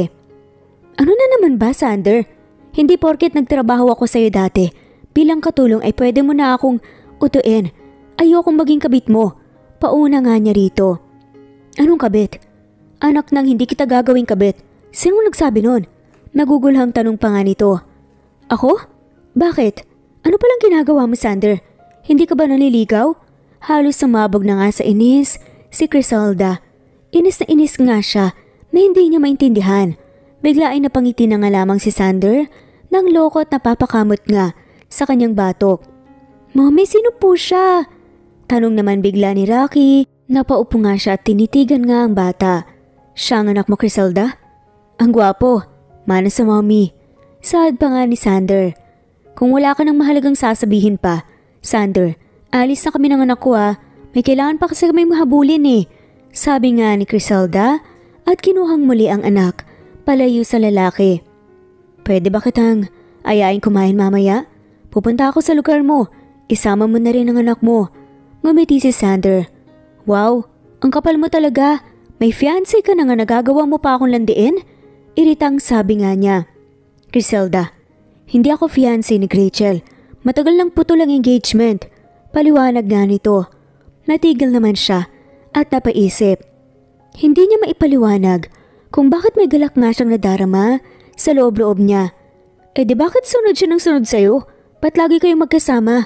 Ano na naman ba, Sander? Hindi porket nagtrabaho ako sa'yo dati. Bilang katulong ay pwede mo na akong utuin. Ayokong maging kabit mo. Pauna nga niya rito. Anong kabit? Anak nang hindi kita gagawing kabit. Sino nagsabi nun? Nagugulhang tanong pa nga nito. Ako? Bakit? Ano palang ginagawa mo, Sander? Hindi ka ba naliligaw? Halos sumabog na nga sa inis si Griselda. Inis na inis nga siya na hindi niya maintindihan. Bigla ay napangiti na nga lamang si Sander nang lokot na papakamot nga sa kanyang batok. Mommy, sino po siya? Tanong naman bigla ni Rocky. Napaupo nga siya at tinitigan nga ang bata. Siya ang anak mo, Griselda? Ang gwapo. Mana sa mommy. Saad pa nga ni Sander. Kung wala ka ng mahalagang sasabihin pa, Sander, alis na kami ng anak ko ah. May kailangan pa kasi kami mahabulin eh. Sabi nga ni Griselda at kinuhang muli ang anak palayo sa lalaki. Pwede ba kitang ayain kumain mamaya? Pupunta ako sa lugar mo. Isama mo na rin ang anak mo. Ngumiti si Sander. Wow, ang kapal mo talaga. May fiancé ka na nga nagagawa mo pa akong landiin? Iritang sabi nga niya. Griselda, hindi ako fiancé ni Rachel. Matagal lang putol ang engagement. Paliwanag nga nito. Natigil naman siya at napaisip. Hindi niya maipaliwanag kung bakit may galak nga siyang nadarama sa loob-loob niya. Eh di bakit sunod siya ng sunod sa'yo? Ba't lagi kayong magkasama?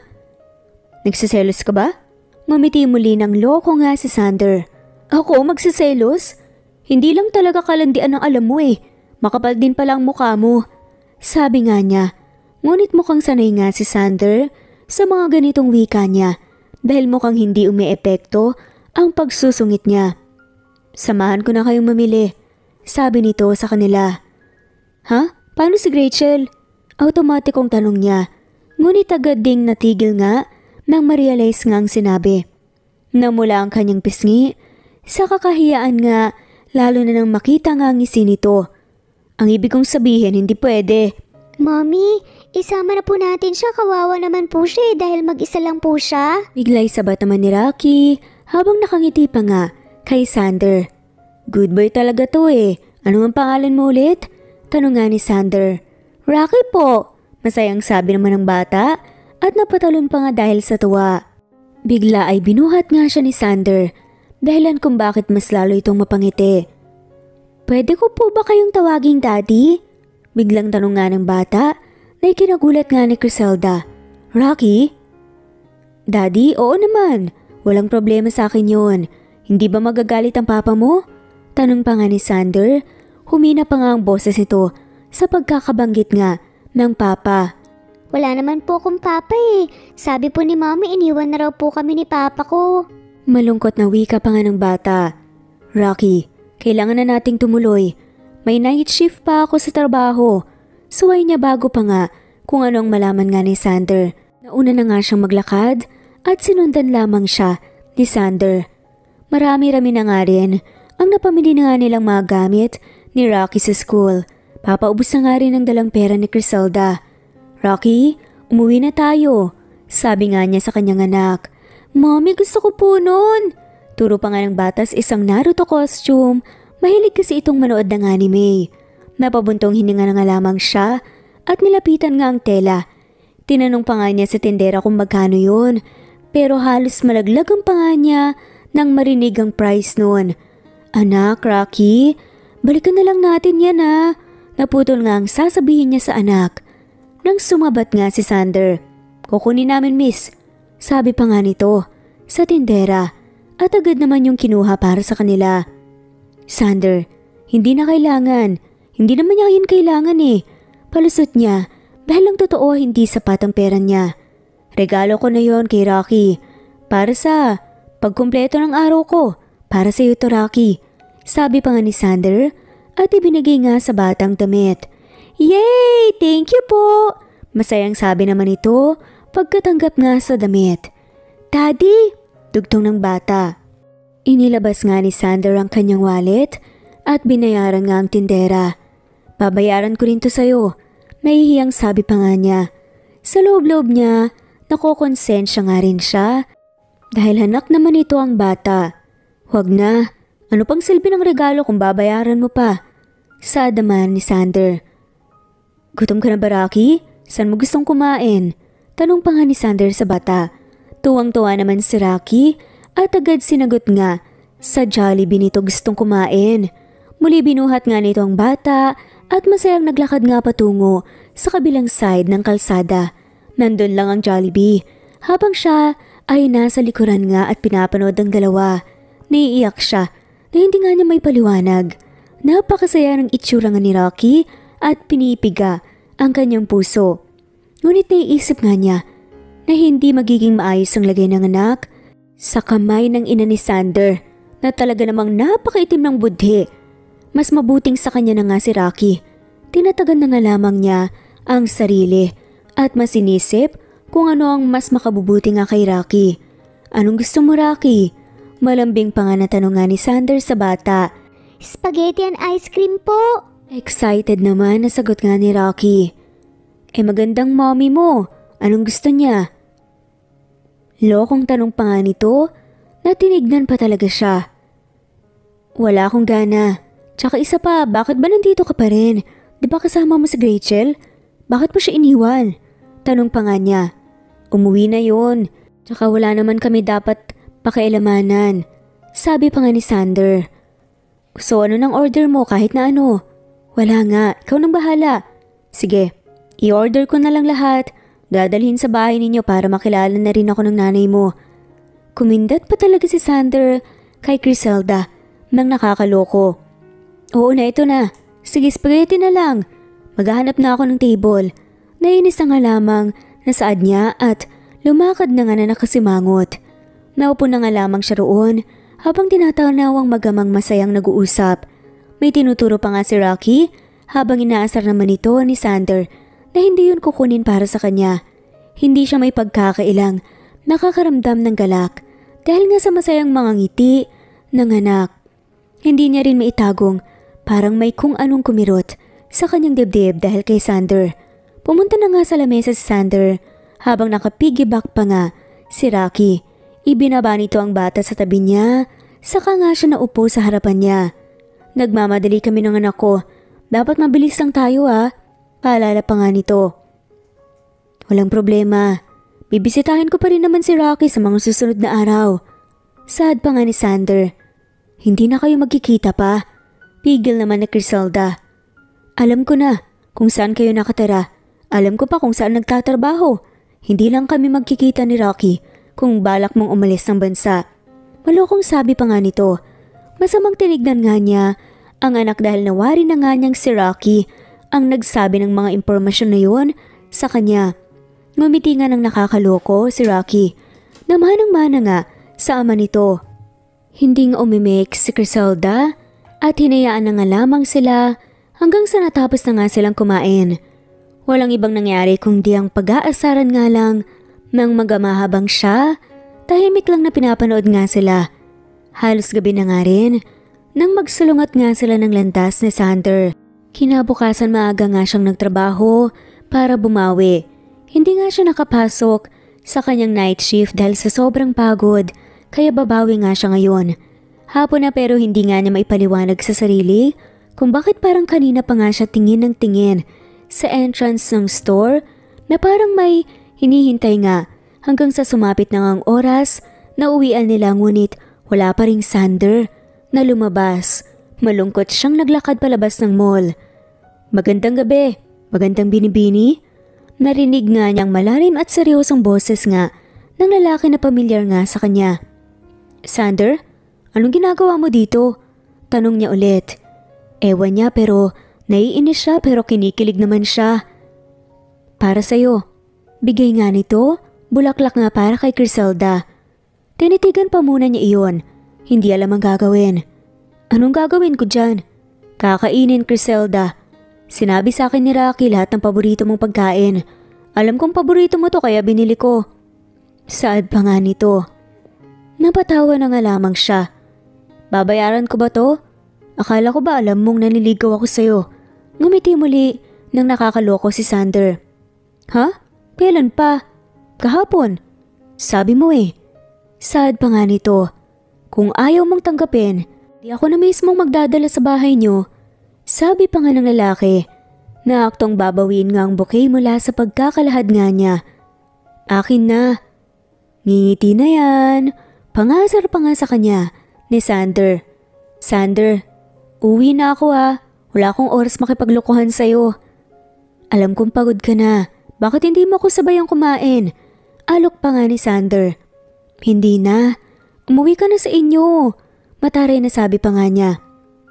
Nagsiselos ka ba? Ngumiti muli ng loko nga si Sander. Ako magsiselos? Hindi lang talaga kalandian ang alam mo eh. Makapal din pala ang mukha mo. Sabi nga niya. Ngunit mukhang sanay nga si Sander sa mga ganitong wika niya dahil mukhang hindi umiepekto ang pagsusungit niya. Samahan ko na kayong mamili, sabi nito sa kanila. Ha? Paano si Rachel? Automatikong tanong niya. Ngunit agad ding natigil nga nang ma-realize nga ang sinabi. Namula ang kanyang pisngi sa kakahiyaan nga lalo na nang makita nga ang ngisi nito. Ang ibig kong sabihin hindi pwede. Mommy, isama na po natin siya. Kawawa naman po siya eh, dahil mag-isa lang po siya. Biglay sabat naman ni Rocky habang nakangiti pa nga kay Sander. Good boy talaga to eh. Ano ang pangalan mo ulit? Tanong nga ni Sander. Rocky po. Masayang sabi naman ng bata at napatalon pa nga dahil sa tuwa. Bigla ay binuhat nga siya ni Sander dahilan kung bakit mas lalo itong mapangiti. Pwede ko po ba kayong tawaging daddy? Biglang tanong nga ng bata na ikinagulat nga ni Griselda. Rocky? Daddy, oo naman. Walang problema sa akin yun. Hindi ba magagalit ang papa mo? Tanong pa nga ni Sander. Humina pa nga ang boses nito sa pagkakabanggit nga ng papa. Wala naman po akong papa eh. Sabi po ni Mommy iniwan na raw po kami ni papa ko. Malungkot na wika pa nga ng bata. Rocky, kailangan na nating tumuloy. May night shift pa ako sa trabaho. Suway niya bago pa nga kung ano ang malaman nga ni Sander. Nauna na nga siyang maglakad at sinundan lamang siya ni Sander. Marami-rami na nga rin ang napamili na nga nilang mga gamit ni Rocky sa school. Papaubos na nga rin ang dalang pera ni Criselda. Rocky, umuwi na tayo, sabi nga niya sa kanyang anak. Mommy, gusto ko po nun. Turo pa nga ng batas isang Naruto costume. Mahilig kasi itong manood ng anime. Napabuntong hininga na nga lamang siya at nilapitan nga ang tela. Tinanong pa nga niya sa tindera kung magkano yun. Pero halos malaglag ang pa nga niya nang marinig ang price noon. Anak, Rocky, balikan na lang natin yan ha. Naputol nga ang sasabihin niya sa anak. Nang sumabat nga si Sander. Kukunin namin miss, sabi pa nga nito sa tindera at agad naman yung kinuha para sa kanila. Sander, hindi na kailangan. Hindi naman niya yun kailangan eh. Palusot niya dahil lang totoo hindi sapat ang pera niya. Regalo ko na yon kay Rocky. Para sa pagkumpleto ng araw ko. Para sa iyo to Rocky. Sabi pa nga ni Sander at ibinigay nga sa batang damit. Yay! Thank you po! Masayang sabi naman ito pagkatanggap nga sa damit. Daddy! Dugtong ng bata. Inilabas nga ni Sander ang kanyang wallet at binayaran nga ang tindera. Babayaran ko rin to sa'yo. Mahihiyang sabi pa nga niya. Sa loob-loob niya, nakokonsensya nga rin siya. Dahil hanak naman ito ang bata. Huwag na. Ano pang silbi ng regalo kung babayaran mo pa? Saad naman ni Sander. Gutom ka na ba, Rocky? Saan mo gustong kumain? Tanong pa nga ni Sander sa bata. Tuwang-tuwa naman si Rocky at agad sinagot nga, sa Jollibee nito gustong kumain. Muli binuhat nga nito ang bata at masayang naglakad nga patungo sa kabilang side ng kalsada. Nandun lang ang Jollibee habang siya ay nasa likuran nga at pinapanood ang dalawa. Naiiyak siya na hindi nga niya may paliwanag. Napakasaya ng itsura nga ni Rocky at pinipiga ang kanyang puso. Ngunit naiisip nga niya na hindi magiging maayos ang lagay ng anak sa kamay ng ina ni Sander na talaga namang napakaitim ng budhi. Mas mabuting sa kanya na nga si Rocky. Tinatagan na nga lamang niya ang sarili at mas inisip kung ano ang mas makabubuti nga kay Rocky. Anong gusto mo, Rocky? Malambing pa nga na tanong nga ni Sander sa bata. Spaghetti and ice cream po. Excited naman na sagot nga ni Rocky. Eh magandang mommy mo. Anong gusto niya? Lokong tanong pa nga nito na tinignan pa talaga siya. Wala akong gana. Tsaka isa pa, bakit ba nandito ka pa rin? Di ba kasama mo si Rachel? Bakit mo siya iniwan? Tanong pa nga niya. Umuwi na yon. Tsaka wala naman kami dapat pakialamanan. Sabi pa nga ni Sander. So ano nang order mo kahit na ano? Wala nga, ikaw nang bahala. Sige, i-order ko na lang lahat. Dadalhin sa bahay ninyo para makilala na rin ako ng nanay mo. Kumindat pa talaga si Sander kay Criselda nang nakakaloko. Oo na, ito na. Sige, spaghetti na lang. Maghahanap na ako ng table. Nainis na nga lamang na saad niya at lumakad na nga na nakasimangot. Naupo na nga lamang siya roon habang tinatanawang magamang masayang nag-uusap. May tinuturo pa nga si Rocky habang inaasar naman ito ni Sander na hindi yun kukunin para sa kanya. Hindi siya may pagkakailang nakakaramdam ng galak dahil nga sa masayang mga ngiti ng anak. Hindi niya rin maitagong parang may kung anong kumirot sa kanyang dibdib dahil kay Sander. Pumunta na nga sa lamesa si Sander habang nakapigibak pa nga si Rocky. Ibinaba nito ang bata sa tabi niya, saka nga siya naupo sa harapan niya. Nagmamadali kami ng anak ko. Dapat mabilis lang tayo ah. Paalala pa nga nito. Walang problema. Bibisitahin ko pa rin naman si Rocky sa mga susunod na araw. Saad pa nga ni Sander. Hindi na kayo magkikita pa. Pigil naman na Criselda. Alam ko na kung saan kayo nakatira. Alam ko pa kung saan nagtatrabaho. Hindi lang kami magkikita ni Rocky kung balak mong umalis ng bansa. Malokong sabi pa nga nito. Masamang tinignan nga niya ang anak dahil nawari na nga niyang si Rocky ang nagsabi ng mga impormasyon na yun sa kanya. Ngumiti nga ng nakakaloko si Rocky. Namanang-mana nga sa ama nito. Hindi nga umimik si Criselda at hinayaan na nga lamang sila Hanggang sa natapos na nga silang kumain. Walang ibang nangyari kundi ang pag-aasaran nga lang ng magamahabang siya. Tahimik lang na pinapanood nga sila. Halos gabi na nga rin nang magsulungat nga sila ng landas ni Sander. Kinabukasan maaga nga siyang nagtrabaho para bumawi. Hindi nga siya nakapasok sa kanyang night shift dahil sa sobrang pagod, kaya babawi nga siya ngayon. Hapon na pero hindi nga niya maipaliwanag sa sarili kung bakit parang kanina pa nga siya tingin ng tingin sa entrance ng store na parang may hinihintay nga hanggang sa sumapit na nga ang oras na uwian nila, ngunit wala pa ring Sander na lumabas. Malungkot siyang naglakad palabas ng mall. Magandang gabi, magandang binibini. Narinig nga niyang malalim at seryosong boses nga ng lalaki na pamilyar nga sa kanya. Sander, anong ginagawa mo dito? Tanong niya ulit. Ewan niya pero naiinis siya pero kinikilig naman siya. Para sa'yo. Bigay nga nito, bulaklak nga para kay Criselda. Tinitigan pa muna niya iyon. Hindi alam ang gagawin. Anong gagawin ko dyan? Kakainin, Criselda. Sinabi sa akin ni Rocky lahat ng paborito mong pagkain. Alam kong paborito mo to kaya binili ko. Saad pa nga nito. Napatawa na nga lamang siya. Babayaran ko ba to? Akala ko ba alam mong nanliligaw ako sa'yo? Ngumiti muli nang nakakaloko si Sander. Ha? Kailan pa? Kahapon. Sabi mo eh. Saad pa nga nito. Kung ayaw mong tanggapin, di ako na mismong magdadala sa bahay niyo. Sabi pa nga ng lalaki na aktong babawin nga ang bouquet mula sa pagkakalahad nga niya. Akin na. Ngingiti na yan. Pangasar pa nga sa kanya ni Sander. Sander, uwi na ako ha. Wala akong oras makipaglokohan sa'yo. Alam kong pagod ka na. Bakit hindi mo ako sabayang kumain? Alok pa nga ni Sander. Hindi na. Umuwi ka na sa inyo. Mataray na sabi pa nga niya.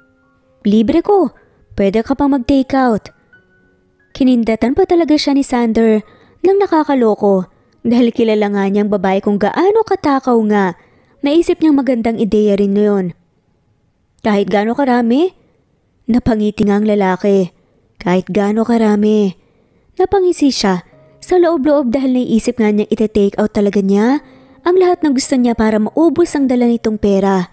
Libre ko. Pwede ka pang mag-take out. Kinindatan pa talaga siya ni Sander nang nakakaloko dahil kilala nga niyang babae kung gaano katakaw nga. Naisip niyang magandang ideya rin yun. Kahit gaano karami? Napangiti nga ang lalaki. Kahit gaano karami. Napangisi siya sa loob-loob dahil naisip nga niyang ite-take out talaga niya ang lahat ng gusto niya para maubos ang dala nitong pera.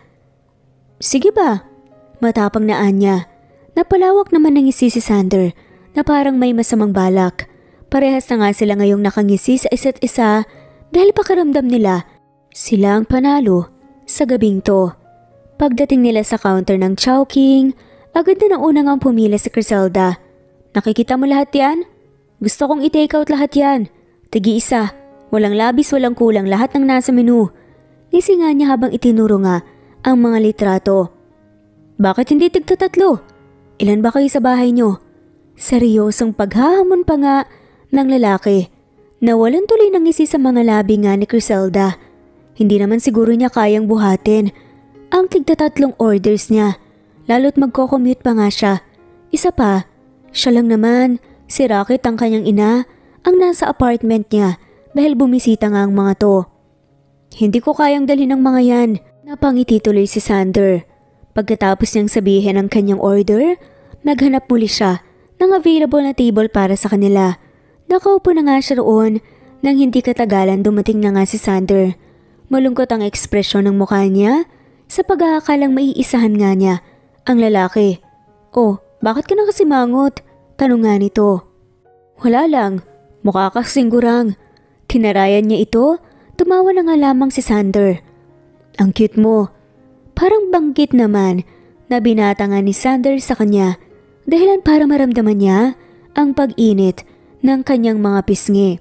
Sige ba? Matapang na anya. Napalawak naman ng ngisi si Sander na parang may masamang balak. Parehas na nga sila ngayong nakangisi sa isa't isa dahil pakaramdam nila sila ang panalo sa gabing to. Pagdating nila sa counter ng Chowking, agad na nauna nga pumila si Criselda. Nakikita mo lahat yan? Gusto kong i-take out lahat yan. Tigi-isa. Walang labis, walang kulang, lahat ng nasa menu. Ngisi nga niya habang itinuro nga ang mga litrato. Bakit hindi tigtatatlo? Ilan ba kayo sa bahay nyo? Seryosong paghahamon pa nga ng lalaki. Nawalan tuloy ng ngisi sa mga labi nga ni Criselda. Hindi naman siguro niya kayang buhatin ang tigtatatlong orders niya. Lalo't magko-commute pa nga siya. Isa pa, siya lang naman, si Rocket ang kanyang ina, ang nasa apartment niya. Dahil bumisita nga ang mga to. Hindi ko kayang dalhin ang mga yan. Napangiti tuloy si Sander. Pagkatapos niyang sabihin ang kanyang order, naghanap muli siya ng available na table para sa kanila. Nakaupo na nga siya roon nang hindi katagalan dumating na nga si Sander. Malungkot ang ekspresyon ng mukha niya sa pag-aakalang maiisahan nga niya ang lalaki. Oh, bakit ka na kasi mangot? Tanong nga nito. Wala lang, mukha kasing gurang. Kinarayan niya ito, tumawa na nga lamang si Sander. Ang cute mo. Parang banggit naman na binata nga ni Sander sa kanya dahilan para maramdaman niya ang pag-init ng kanyang mga pisngi.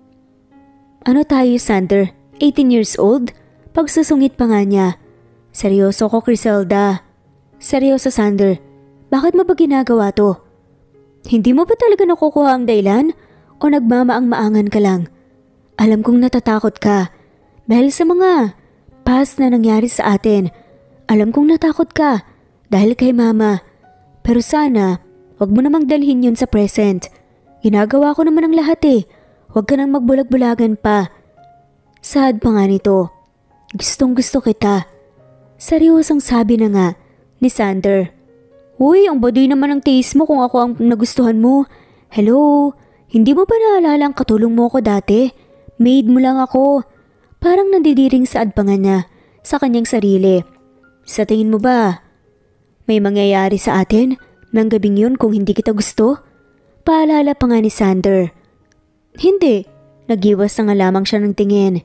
Ano tayo, Sander? eighteen years old? Pagsusungit pa nga niya. Seryoso ko, Criselda. Seryoso, Sander. Bakit mo ba ginagawa to? Hindi mo ba talaga nakukuha ang dahilan o nagmamaang-maangan ka lang? Alam kong natatakot ka dahil sa mga past na nangyari sa atin. Alam kong natakot ka dahil kay mama. Pero sana, wag mo namang dalhin yun sa present. Ginagawa ko naman ang lahat eh. Wag ka nang magbulag-bulagan pa. Sad pa nga nito. Gustong gusto kita. Seryosong sabi na nga ni Sander. Uy, ang baduy naman ang taste mo kung ako ang nagustuhan mo. Hello, hindi mo ba naalala ang katulong mo ko dati? Maid mo lang ako. Parang nandidiring sa adpangan niya sa kanyang sarili. Sa tingin mo ba, may mangyayari sa atin ng gabing yun kung hindi kita gusto? Paalala pa nga ni Sander. Hindi, nagiwas na nga lamang siya ng tingin.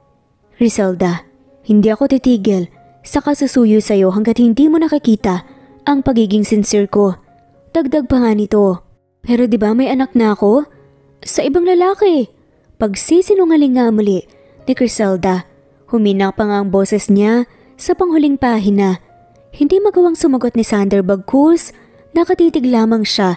Griselda, hindi ako titigil sa kasusuyo sa'yo hanggat hindi mo nakikita ang pagiging sincere ko. Dagdag pa nga nito. Pero di ba may anak na ako? Sa ibang lalaki. Pagsisinungaling nga muli ni Griselda, huminak pa nga ang boses niya sa panghuling pahina. Hindi magawang sumagot ni Sander bagkus, nakatitig lamang siya.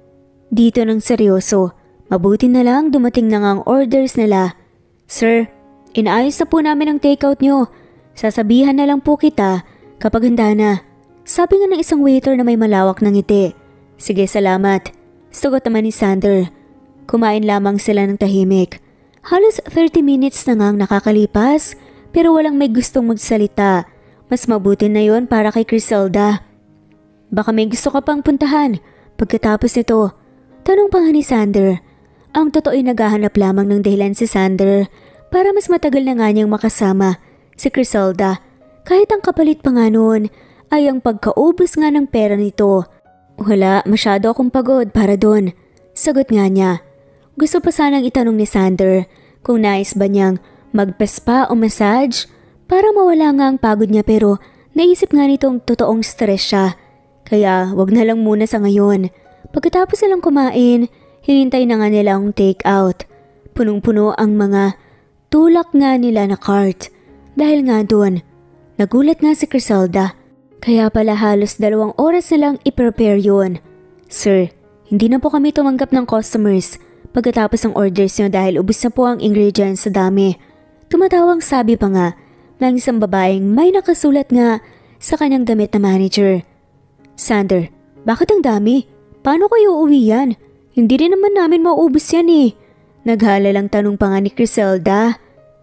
Dito ng seryoso, mabuti na lang dumating na nga ang orders nila. Sir, inaayos na po namin ang takeout nyo. Sasabihan na lang po kita kapag handa na. Sabi nga ng isang waiter na may malawak ng ngiti. Sige, salamat. Sugot naman ni Sander. Kumain lamang sila ng tahimik. Halos thirty minutes na ngang nakakalipas pero walang may gustong magsalita. Mas mabuti na yon para kay Griselda. Baka may gusto ka pang puntahan pagkatapos nito. Tanong pa nga ni Sander. Ang totoo'y naghahanap lamang ng dahilan si Sander para mas matagal na nga niyang makasama si Griselda. Kahit ang kapalit pa nga noon ay ang pagkaubos nga ng pera nito. Wala, masyado akong pagod para doon. Sagot nga niya. Gusto pa sanang itanong ni Sander kung nais ba niyang magpespa o massage para mawala nga ang pagod niya pero naisip nga nitong totoong stress siya. Kaya wag na lang muna sa ngayon. Pagkatapos nilang kumain, hinintay na nga nila ang take out. Punong-puno ang mga tulak nga nila na cart. Dahil nga doon, nagulat nga si Griselda. Kaya pala halos dalawang oras na lang i-prepare yun. Sir, hindi na po kami tumanggap ng customers pagkatapos ng orders nyo dahil ubos na po ang ingredients sa dami. Tumatawang sabi pa nga ng isang babaeng may nakasulat nga sa kanyang damit na manager. Sander, bakit ang dami? Paano kayo uuwi yan? Hindi rin naman namin mauubos yan eh. Naghalalang tanong pa nga ni Griselda.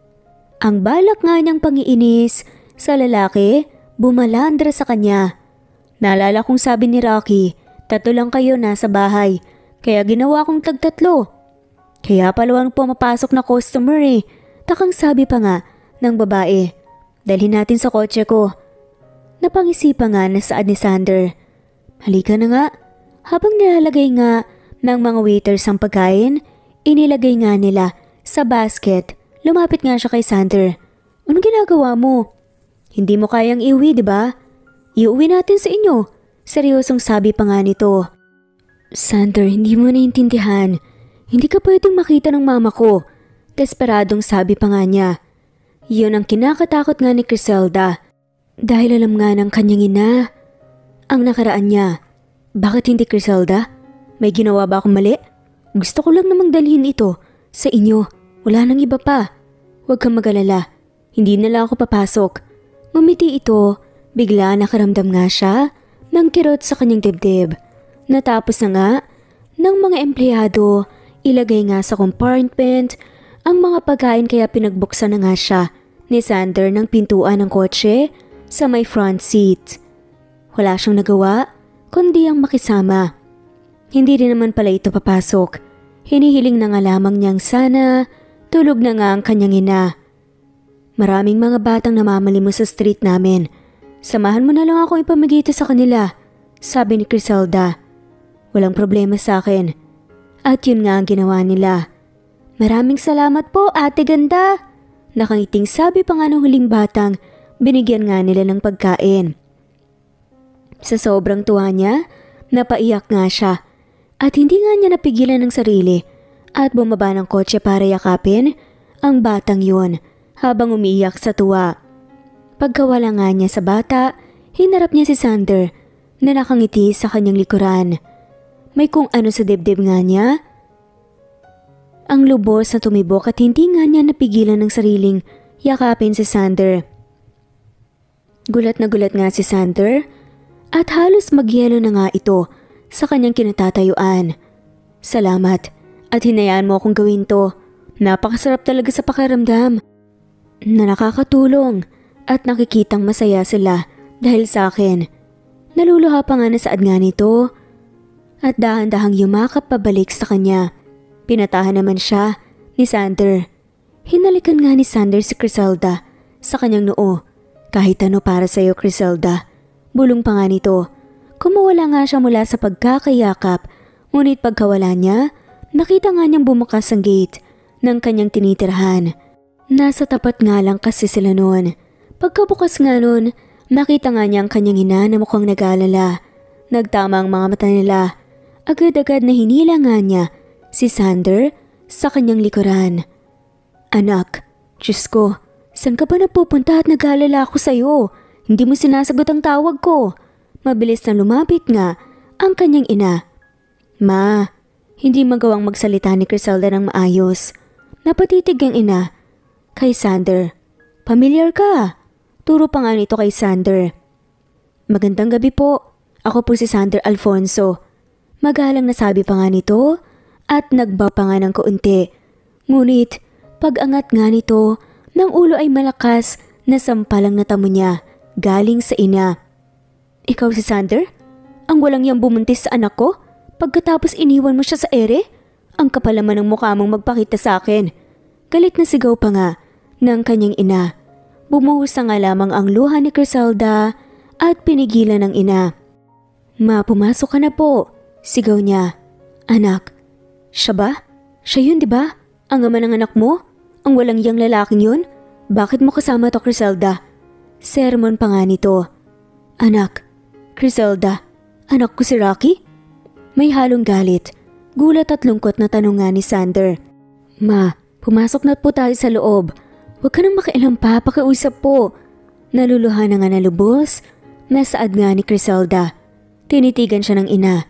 Ang balak nga niyang pangiinis sa lalaki, bumalandra sa kanya. Naalala kong sabi ni Rocky, tatlo lang kayo nasa bahay, kaya ginawa kong tagtatlo. Kaya palawang pumapasok na customer eh. Takang sabi pa nga ng babae, dalhin natin sa kotse ko. Napangisipa nga na saad ni Sander. Halika na nga. Habang nilalagay nga ng mga waiters ang pagkain, inilagay nga nila sa basket. Lumapit nga siya kay Sander. Anong ginagawa mo? Hindi mo kayang iuwi, di ba? Iuwi natin sa inyo. Seryosong sabi pa nga nito. Sander, hindi mo naiintindihan. Hindi ka pwedeng makita ng mama ko. Desperadong sabi pa nga niya. Yun ang kinakatakot nga ni Griselda. Dahil alam nga ng kanyang ina ang nakaraan niya. Bakit hindi, Griselda? May ginawa ba akong mali? Gusto ko lang namang dalhin ito sa inyo. Wala nang iba pa. Huwag kang mag-alala. Hindi na lang ako papasok. Mamiti ito, bigla nakaramdam nga siya ng kirot sa kanyang dibdib. Natapos na nga ng mga empleyado, ilagay nga sa compartment ang mga pagkain kaya pinagbuksan na nga siya ni Sander ng pintuan ng kotse sa may front seat. Wala siyang nagawa kundi ang makisama. Hindi rin naman pala ito papasok. Hinihiling na nga lamang niyang sana tulog na nga ang kanyang ina. Maraming mga batang namamalimos sa street namin. Samahan mo na lang ako ipamigito sa kanila, sabi ni Griselda. Walang problema sa akin. At yun nga ang ginawa nila. Maraming salamat po, ate ganda. Nakangiting sabi pa nga ng huling batang binigyan nga nila ng pagkain. Sa sobrang tuwa niya, napaiyak nga siya at hindi nga niya napigilan ng sarili at bumaba ng kotse para yakapin ang batang yun habang umiiyak sa tuwa. Pagkawala nga niya sa bata, hinarap niya si Sander na nakangiti sa kanyang likuran. May kung ano sa dibdib nga niya. Ang lubos na tumibok at hindi nga niya napigilan ng sariling yakapin si Sander. Gulat na gulat nga si Sander at halos magyelo na nga ito sa kanyang kinatatayuan. Salamat at hinayaan mo akong gawin to. Napakasarap talaga sa pakiramdam na nakakatulong at nakikitang masaya sila dahil sa akin. Naluluha pa nga na saad nga nito at dahan-dahang yumakap pabalik sa kanya. Pinatahan naman siya ni Sander. Hinalikan nga ni Sander si Criselda sa kanyang noo. Kahit ano para sa iyo, Criselda. Bulong pa nga nito. Kumawala nga siya mula sa pagkakayakap, ngunit pagkawala niya, nakita nga niyang bumukas ang gate ng kanyang tinitirahan. Nasa tapat nga lang kasi sila noon. Pagkabukas nga noon, nakita nga niya ang kanyang ina na mukhang nag-aalala. Nagtama ang mga mata nila. Agad-agad na hinila nga niya si Sander sa kanyang likuran. Anak, Diyos ko, saan ka ba napupunta at nag-aalala ako sa'yo? Hindi mo sinasagot ang tawag ko. Mabilis na lumapit nga ang kanyang ina. Ma, hindi magawang magsalita ni Criselda ng maayos. Napatitig ang ina kay Sander. Pamilyar ka. Turo pa nga nito kay Sander. Magandang gabi po. Ako po si Sander Alfonso. Magalang nasabi pa nga nito at nagba pa nga ng kaunti. Ngunit pag-angat nga nito ng ulo ay malakas na sampalang natamo niya galing sa ina. Ikaw si Sander? Ang walang yang bumuntis sa anak ko? Pagkatapos iniwan mo siya sa ere? Ang kapal naman ng mukha mong magpakita sa akin. Galit na sigaw pa nga ng kanyang ina. Bumuhos nga lamang ang luha ni Criselda at pinigilan ng ina. Ma, pumasok ka na po. Sigaw niya. Anak, siya ba? Siya yun, di ba? Ang ama ng anak mo? Ang walang yang lalaking yun? Bakit mo kasama to, Criselda? Sermon pa nga nito. Anak, Criselda, anak ko si Rocky? May halong galit, gulat at lungkot na tanong nga ni Sander. Ma, pumasok na po tayo sa loob. Huwag ka nang makialam pa, pakiusap po. Naluluha na nga nalubos, nasaad nga ni Criselda. Tinitigan siya ng ina.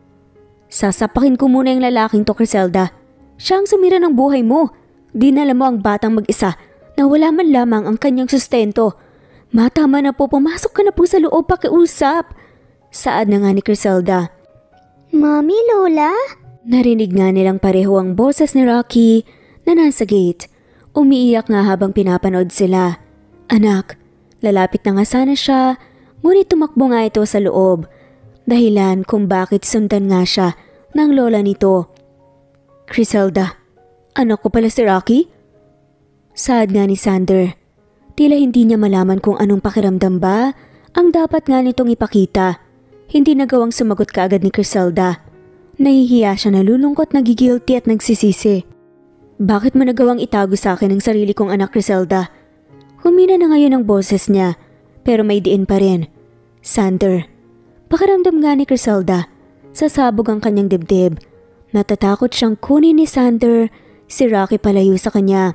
Sasapakin ko muna yung lalaking to, Criselda. Siya ang sumira ng buhay mo. Dinala mo ang batang mag-isa na wala man lamang ang kanyang sustento. Matama na po, pumasok ka na po sa loob, pakiusap. Saad na nga ni Criselda. Mami, Lola? Narinig nga nilang pareho ang boses ni Rocky na nasa gate. Umiiyak nga habang pinapanood sila. Anak, lalapit na nga sana siya, ngunit tumakbo nga ito sa loob. Dahilan kung bakit sundan nga siya ng lola nito. Criselda, anak ko pala si Rocky? Saad nga ni Sander. Tila hindi niya malaman kung anong pakiramdam ba ang dapat nga nitong ipakita. Hindi nagawang sumagot kaagad ni Criselda. Nahihiya siya, nalulungkot, nagigilty at nagsisisi. Bakit mo nagawang itago sa akin ang sarili kong anak, Criselda? Humina na ngayon ang boses niya, pero may diin pa rin. Sander. Pakiramdam nga ni Criselda, sasabog ang kanyang dibdib. Natatakot siyang kunin ni Sander si Rocky palayo sa kanya.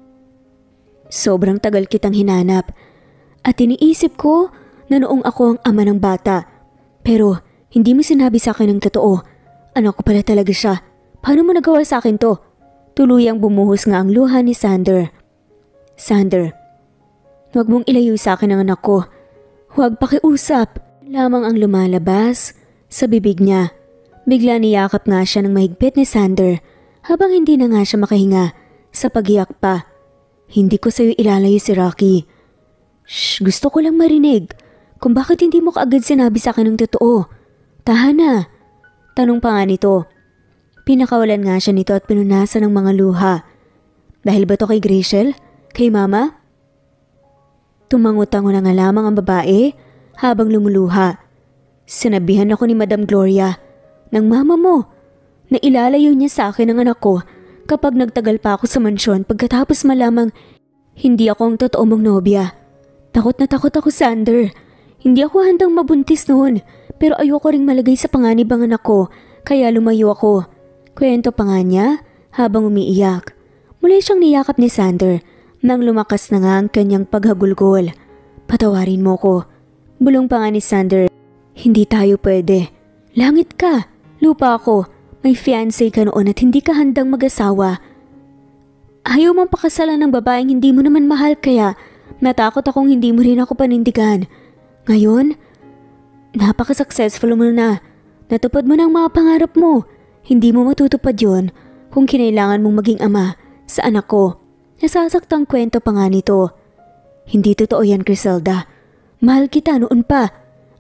Sobrang tagal kitang hinanap at iniisip ko na noong ako ang ama ng bata. Pero hindi mo sinabi sa akin ng totoo. Anak ko pala talaga siya. Paano mo nagawa sa akin to? Tuluyang bumuhos nga ang luha ni Sander. Sander, huwag mong ilayo sa akin ang anak ko. Huwag pakiusap. Lamang ang lumalabas sa bibig niya. Bigla niyakap nga siya ng mahigpit ni Sander habang hindi na nga siya makahinga sa pagiyak pa. Hindi ko sa'yo ilalayo si Rocky. Shh, gusto ko lang marinig kung bakit hindi mo kaagad sinabi sa akin ng totoo. Tahan na. Tanong pa nga nito. Pinakawalan nga siya nito at pinunasan ng mga luha. Dahil ba to kay Graciel? Kay Mama? Tumangutango na nga lamang ang babae habang lumuluha. Sinabihan ako ni Madam Gloria ng mama mo na ilalayo niya sa akin ang anak ko kapag nagtagal pa ako sa mansyon pagkatapos malamang hindi ako ang totoo mong nobya. Takot na takot ako, Sander. Hindi ako handang mabuntis noon, pero ayoko ring malagay sa panganib ang anak ko, kaya lumayo ako. Kwento pa nga niya habang umiiyak. Muli siyang niyakap ni Sander nang lumakas na nga ang kanyang paghagulgol. Patawarin mo ko. Bulong pa nga ni Sander. Hindi tayo pwede. Langit ka, lupa ako. May fiancé ka noon at hindi ka handang mag-asawa. Ayaw mong pakasalan ng babaeng hindi mo naman mahal, kaya natakot akong hindi mo rin ako panindigan. Ngayon, napaka-successful mo na. Natupad mo na ang mga pangarap mo. Hindi mo matutupad yon kung kinailangan mong maging ama sa anak ko. Nasasaktang kwento pa nga nito. Hindi totoo yan, Criselda. Mahal kita noon pa.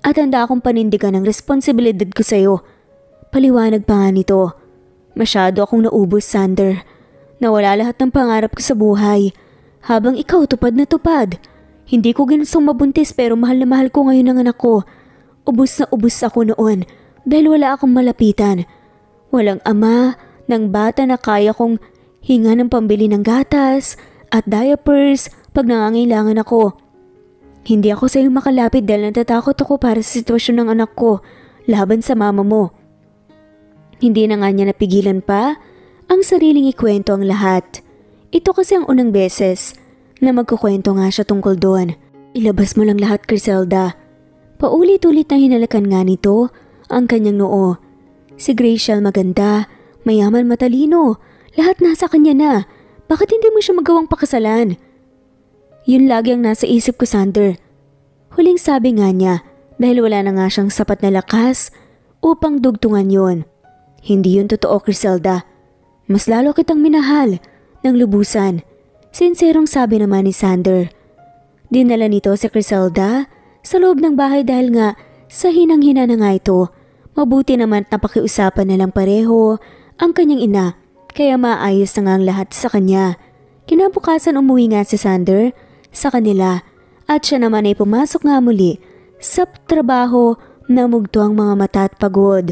at handa akong panindigan ang responsibilidad ko sa'yo. Paliwanag pa nga nito. Masyado akong naubos, Sander. Nawala lahat ng pangarap ko sa buhay. Habang ikaw tupad na tupad. Hindi ko ginustong mabuntis pero mahal na mahal ko ngayon ang anak ko. Ubus na ubus ako noon dahil wala akong malapitan. Walang ama ng bata na kaya kong hinga ng pambili ng gatas at diapers pag nangangailangan ako. Hindi ako sa iyo makalapit dahil natatakot ako para sa sitwasyon ng anak ko laban sa mama mo. Hindi na nga niya napigilan pa ang sariling ikwento ang lahat. Ito kasi ang unang beses na magkukwento nga siya tungkol doon. Ilabas mo lang lahat, Criselda. Paulit-ulit na hinalakan nga nito ang kanyang noo. Si Graciel maganda, mayaman, matalino. Lahat nasa kanya na. Bakit hindi mo siya magawang pakasalan? Yun lagi ang nasa isip ko, Sander. Huling sabi nga niya dahil wala na nga siyang sapat na lakas upang dugtungan yon. Hindi yun totoo, Criselda. Mas lalo kitang minahal ng lubusan. Sinserong sabi naman ni Sander. Dinala nito si Criselda sa loob ng bahay dahil nga sa hinang-hina na nga ito. Mabuti naman at napakiusapan na lang pareho ang kanyang ina kaya maayos na nga ang lahat sa kanya. Kinabukasan umuwi nga si Sander sa kanila at siya naman ay pumasok nga muli sa trabaho na mugto ang mga mata at pagod.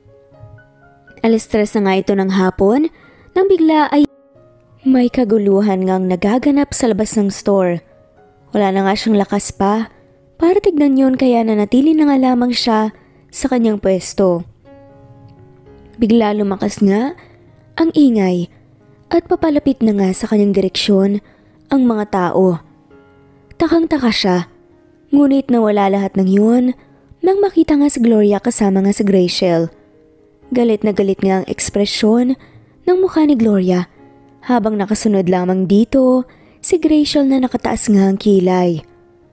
Alas tres na nga ito ng hapon nang bigla ay may kaguluhan ngang nagaganap sa labas ng store. Wala na nga siyang lakas pa para tignan yun kaya nanatili na nga lamang siya sa kanyang pwesto. Bigla lumakas nga ang ingay at papalapit na nga sa kanyang direksyon ang mga tao. Takang-taka siya, ngunit nawala lahat ng yun nang makita nga si Gloria kasama nga si Graciel. Galit na galit nga ang ekspresyon ng mukha ni Gloria habang nakasunod lamang dito si Graciel na nakataas nga ang kilay.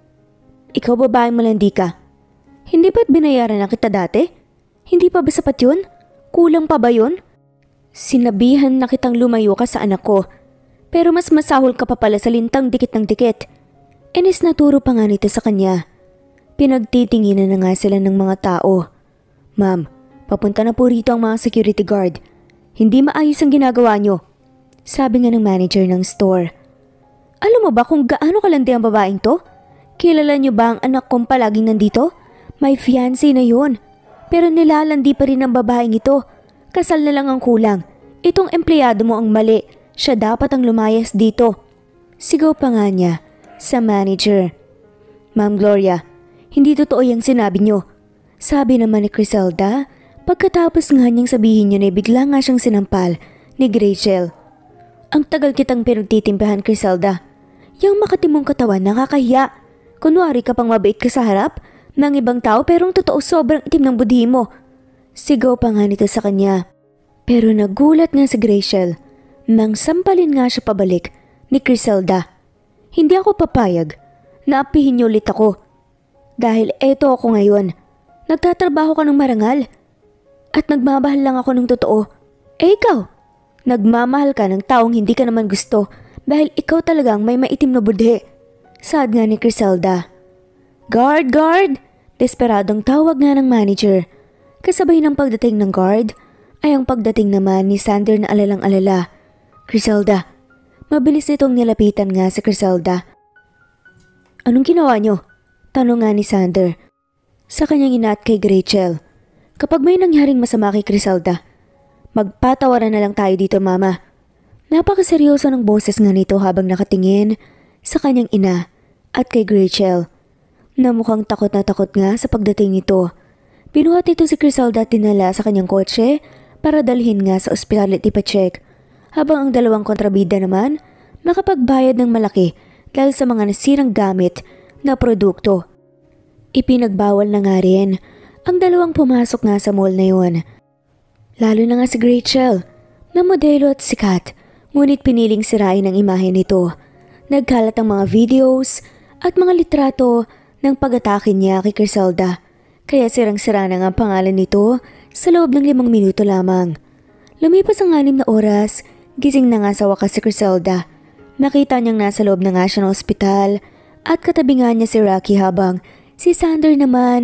Ikaw babaeng malandi ka. Hindi ba't binayaran na kita dati? Hindi pa ba sapat yun? Kulang pa ba yun? Sinabihan na kitang lumayo ka sa anak ko. Pero mas masahol ka pa pala sa lintang dikit ng dikit. Inis na turo pa nga nito sa kanya. Pinagtitinginan na nga sila ng mga tao. Ma'am, papunta na po rito ang mga security guard. Hindi maayos ang ginagawa nyo. Sabi nga ng manager ng store. Alam mo ba kung gaano kalandi ang babaeng to? Kilala nyo ba ang anak kong palaging nandito? May fiancé na yun. Pero nilalandi pa rin ang babaeng ito. Kasal na lang ang kulang. Itong empleyado mo ang mali. Siya dapat ang lumayas dito. Sigaw pa nga niya sa manager. Ma'am Gloria, hindi totoo yung sinabi nyo. Sabi naman ni Criselda. Pagkatapos nga niyang sabihin niya na bigla nga siyang sinampal ni Graciel. Ang tagal kitang pinagtitimbahan, Criselda. Yung makatimong katawan nakakahiya. Kunwari ka pang mabait ka sa harap ng ibang tao pero ang totoo sobrang itim ng budhi mo. Sigaw pa nga nito sa kanya. Pero nagulat nga si Graciel nang sampalin nga siya pabalik ni Criselda. Hindi ako papayag na apihin niyo ulit ako. Dahil eto ako ngayon. Nagtatrabaho ka ng marangal. At nagmamahal lang ako ng totoo. Eh ikaw, nagmamahal ka ng taong hindi ka naman gusto dahil ikaw talagang may maitim na budhi. Saad nga ni Criselda. Guard, guard! Desperadong tawag nga ng manager. Kasabay ng pagdating ng guard ay ang pagdating naman ni Sander na alalang-alala. Criselda, mabilis itong nilapitan nga si Criselda. Anong ginawa niyo? Tanong nga ni Sander sa kanyang ina at kay Graciel. Kapag may nangyaring masama kay Criselda, magpatawaran na lang tayo dito, mama. Napakaseryoso ng boses nga nito habang nakatingin sa kanyang ina at kay Graciel na mukhang takot na takot nga sa pagdating nito. Binuhat ito si Criselda at dinala sa kanyang kotse para dalhin nga sa ospital at ipacheck, habang ang dalawang kontrabida naman makapagbayad ng malaki dahil sa mga nasirang gamit na produkto. Ipinagbawal na nga rin ang dalawang pumasok nga sa mall na yun. Lalo na nga si Graciel na modelo at sikat, ngunit piniling sirain ang imahe nito. Nagkalat ang mga videos at mga litrato ng pag-atake niya kay Criselda, kaya sirang-sira na nga ang pangalan nito sa loob ng limang minuto lamang. Lumipas ang anim na oras, gising na nga sa wakas si Criselda. Nakita niyang nasa loob na nga siya ng ospital at katabi nga niya si Rocky habang si Sander naman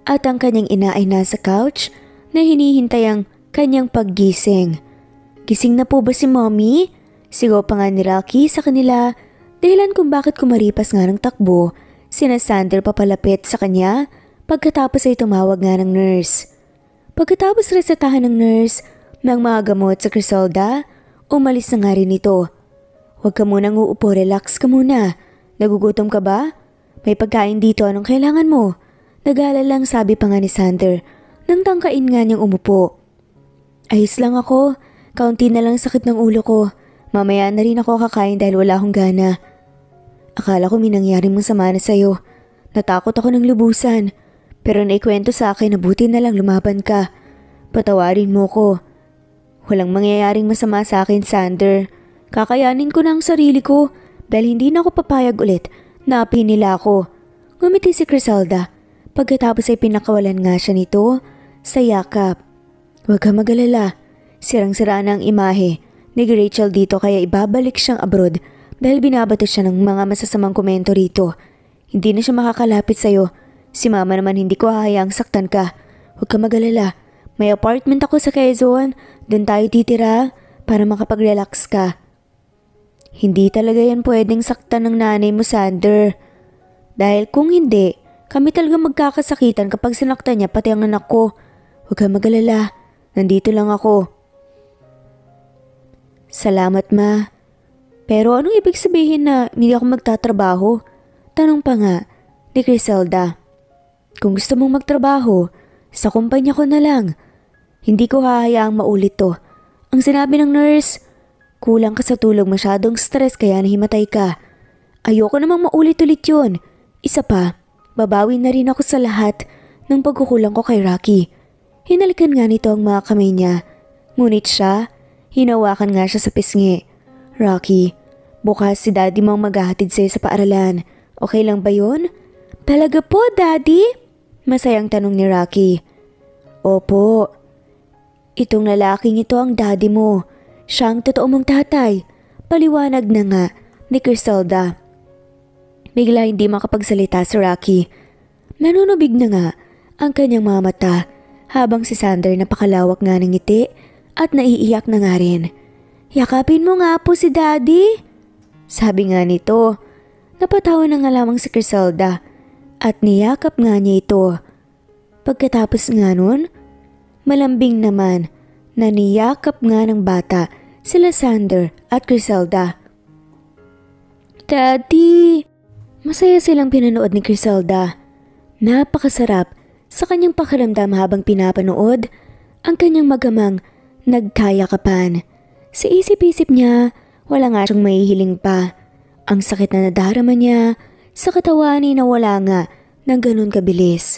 at ang kanyang ina ay nasa couch na hinihintay ang kanyang paggising. Gising na po ba si Mommy? Sigaw pa nga ni Rocky sa kanila, dahilan kung bakit kumaripas nga ng takbo sina Sander papalapit sa kanya pagkatapos ay tumawag nga ng nurse. Pagkatapos resetahan ng nurse ng mga gamot sa Criselda, umalis na nga rin ito. Huwag ka munang uupo, relax ka muna. Nagugutom ka ba? May pagkain dito, anong kailangan mo? Nag-aalalang sabi pa nga ni Sander nang tangkain nga niyang umupo. Ayos lang ako, kaunti na lang sakit ng ulo ko. Mamaya na rin ako kakain dahil wala akong gana. Akala ko may nangyari mong sama na sa'yo. Natakot ako ng lubusan. Pero naikwento sa akin na buti na lang lumaban ka. Patawarin mo ko. Walang mangyayaring masama sa akin, Sander. Kakayanin ko na ang sarili ko dahil hindi na ako papayag ulit na apihin nila ako. Ngumiti si Criselda. Pagkatapos ay pinakawalan nga siya nito sa yakap. Huwag ka mag-alala. Sirang-sira na ang imahe ni Rachel dito kaya ibabalik siyang abroad dahil binabato siya ng mga masasamang komento rito. Hindi na siya makakalapit sa'yo. Si mama naman hindi ko hahayaang saktan ka. Huwag ka mag-alala. May apartment ako sa Quezon. Doon tayo titira para makapag-relax ka. Hindi talaga yan pwedeng saktan ng nanay mo, Sander. Dahil kung hindi, kami talaga magkakasakitan kapag sinaktan niya pati ang anak ko. Huwag ka mag-alala. Nandito lang ako. Salamat, Ma. Pero anong ibig sabihin na hindi ako magtatrabaho? Tanong pa nga ni Criselda. Kung gusto mong magtrabaho, sa kumpanya ko na lang. Hindi ko hahayaang maulit to. Ang sinabi ng nurse, kulang ka sa tulog, masyadong stress kaya nahimatay ka. Ayoko namang maulit-ulit yun. Isa pa, babawi na rin ako sa lahat ng pagkukulang ko kay Rocky. Hinalikan nga nito ang mga kamay niya. Ngunit siya, hinawakan nga siya sa pisngi. Rocky, bukas si Daddy mong maghahatid sa'yo sa paaralan. Okay lang ba yun? Talaga po, Daddy? Masayang tanong ni Rocky. Opo. Itong lalaking ito ang daddy mo. Siya ang totoo mong tatay. Paliwanag na nga ni Criselda. Bigla hindi makapagsalita si Rocky. Nanunubig na nga ang kanyang mga mata habang si Sander napakalawak nga ng ngiti at naiiyak na nga rin. Yakapin mo nga po si Daddy. Sabi nga nito. Napatawa na nga lamang si Criselda at niyakap nga niya ito. Pagkatapos nga nun, malambing naman na niyakap nga ng bata sila Sander at Criselda. Daddy! Masaya silang pinanood ni Criselda. Napakasarap sa kanyang pakiramdam habang pinapanood ang kanyang magamang nagkayakapan. Sa isip-isip niya, wala nga siyang mahihiling pa. Ang sakit na nadarama niya sa katawan ay nawala nga ng ganun kabilis.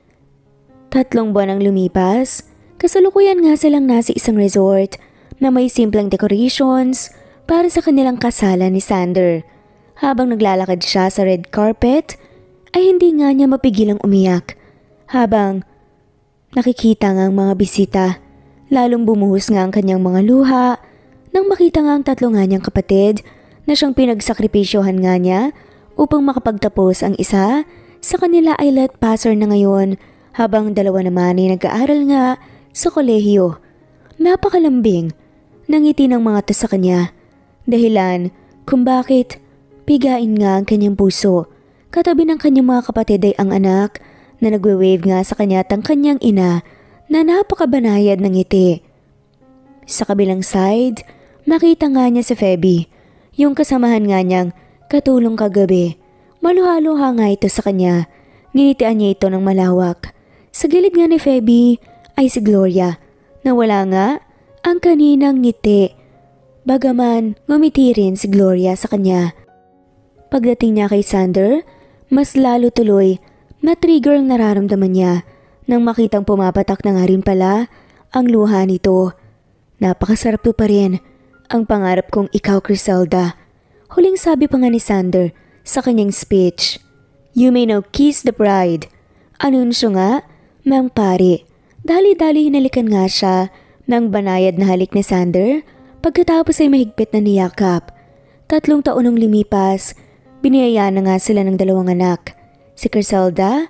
Tatlong buwan ang lumipas, kasalukuyan nga silang nasa isang resort na may simpleng decorations para sa kanilang kasalan ni Sander. Habang naglalakad siya sa red carpet, ay hindi nga niya mapigilang umiyak. Habang nakikita nga ang mga bisita, lalong bumuhos nga ang kanyang mga luha nang makita nga ang tatlo nga niyang kapatid na siyang pinagsakripisyohan nga niya upang makapagtapos. Ang isa sa kanila ay let passer na ngayon habang dalawa naman ay nag-aaral nga sa kolehiyo. Napakalambing ng ngiti ng mga to sa kanya, dahilan kung bakit pigain nga ang kanyang puso. Katabi ng kanyang mga kapatid ay ang anak na nagwe-wave nga sa kanya at ang kanyang ina na napakabanayad ng ngiti. Sa kabilang side, makita nga niya si Feby, yung kasamahan nga niyang katulong kagabi. Maluha-luha nga ito sa kanya, nginitian niya ito ng malawak. Sa gilid nga ni Feby ay si Gloria, na wala nga ang kaninang ngiti. Bagaman ngumiti rin si Gloria sa kanya. Pagdating niya kay Sander, mas lalo tuloy na trigger ang nararamdaman niya nang makitang pumapatak na nga rin pala ang luha nito. Napakasarap to pa rin ang pangarap kong ikaw, Criselda. Huling sabi pa nga ni Sander sa kanyang speech. You may now kiss the bride. Anunsyo nga, Mang Pari. Dali-dali hinalikan nga siya ng banayad na halik ni Sander pagkatapos ay mahigpit na niyakap. Tatlong taon nang lumipas, biniyayaan na nga sila ng dalawang anak, si Criselda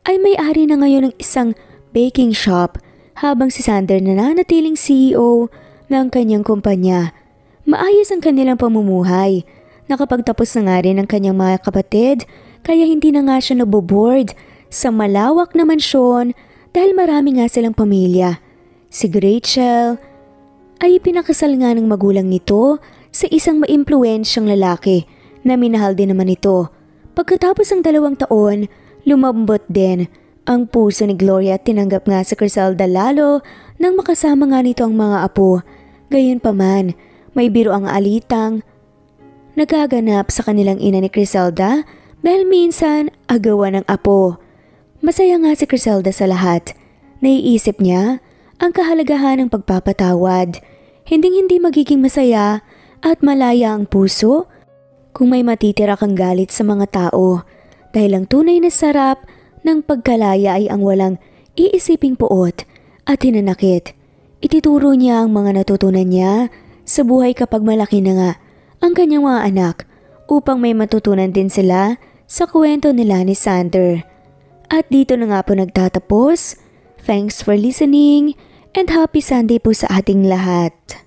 ay may-ari na ngayon ng isang baking shop habang si Sander nananatiling C E O ng kanyang kumpanya. Maayos ang kanilang pamumuhay. Nakapagtapos na nga rin ang kanyang mga kapatid kaya hindi na nga siya naboboard sa malawak na mansyon dahil marami nga silang pamilya. Si Rachel ay pinakasal nga ng magulang nito sa isang maimpluwensyang lalaki na minahal din naman ito. Pagkatapos ng dalawang taon, lumambot din ang puso ni Gloria at tinanggap nga si Criselda lalo nang makasama nga nito ang mga apo. Gayunpaman, may biro ang alitang nagaganap sa kanilang ina ni Criselda dahil minsan agawan ng apo. Masaya nga si Criselda sa lahat. Naiisip niya ang kahalagahan ng pagpapatawad. Hinding-hindi magiging masaya at malaya ang puso kung may matitira kang galit sa mga tao dahil ang tunay na sarap ng pagkalaya ay ang walang iisiping puot at hinanakit. Itituro niya ang mga natutunan niya sa buhay kapag malaki na nga ang kanyang mga anak upang may matutunan din sila sa kwento nila ni Sander. At dito na nga po nagtatapos. Thanks for listening and happy Sunday po sa ating lahat.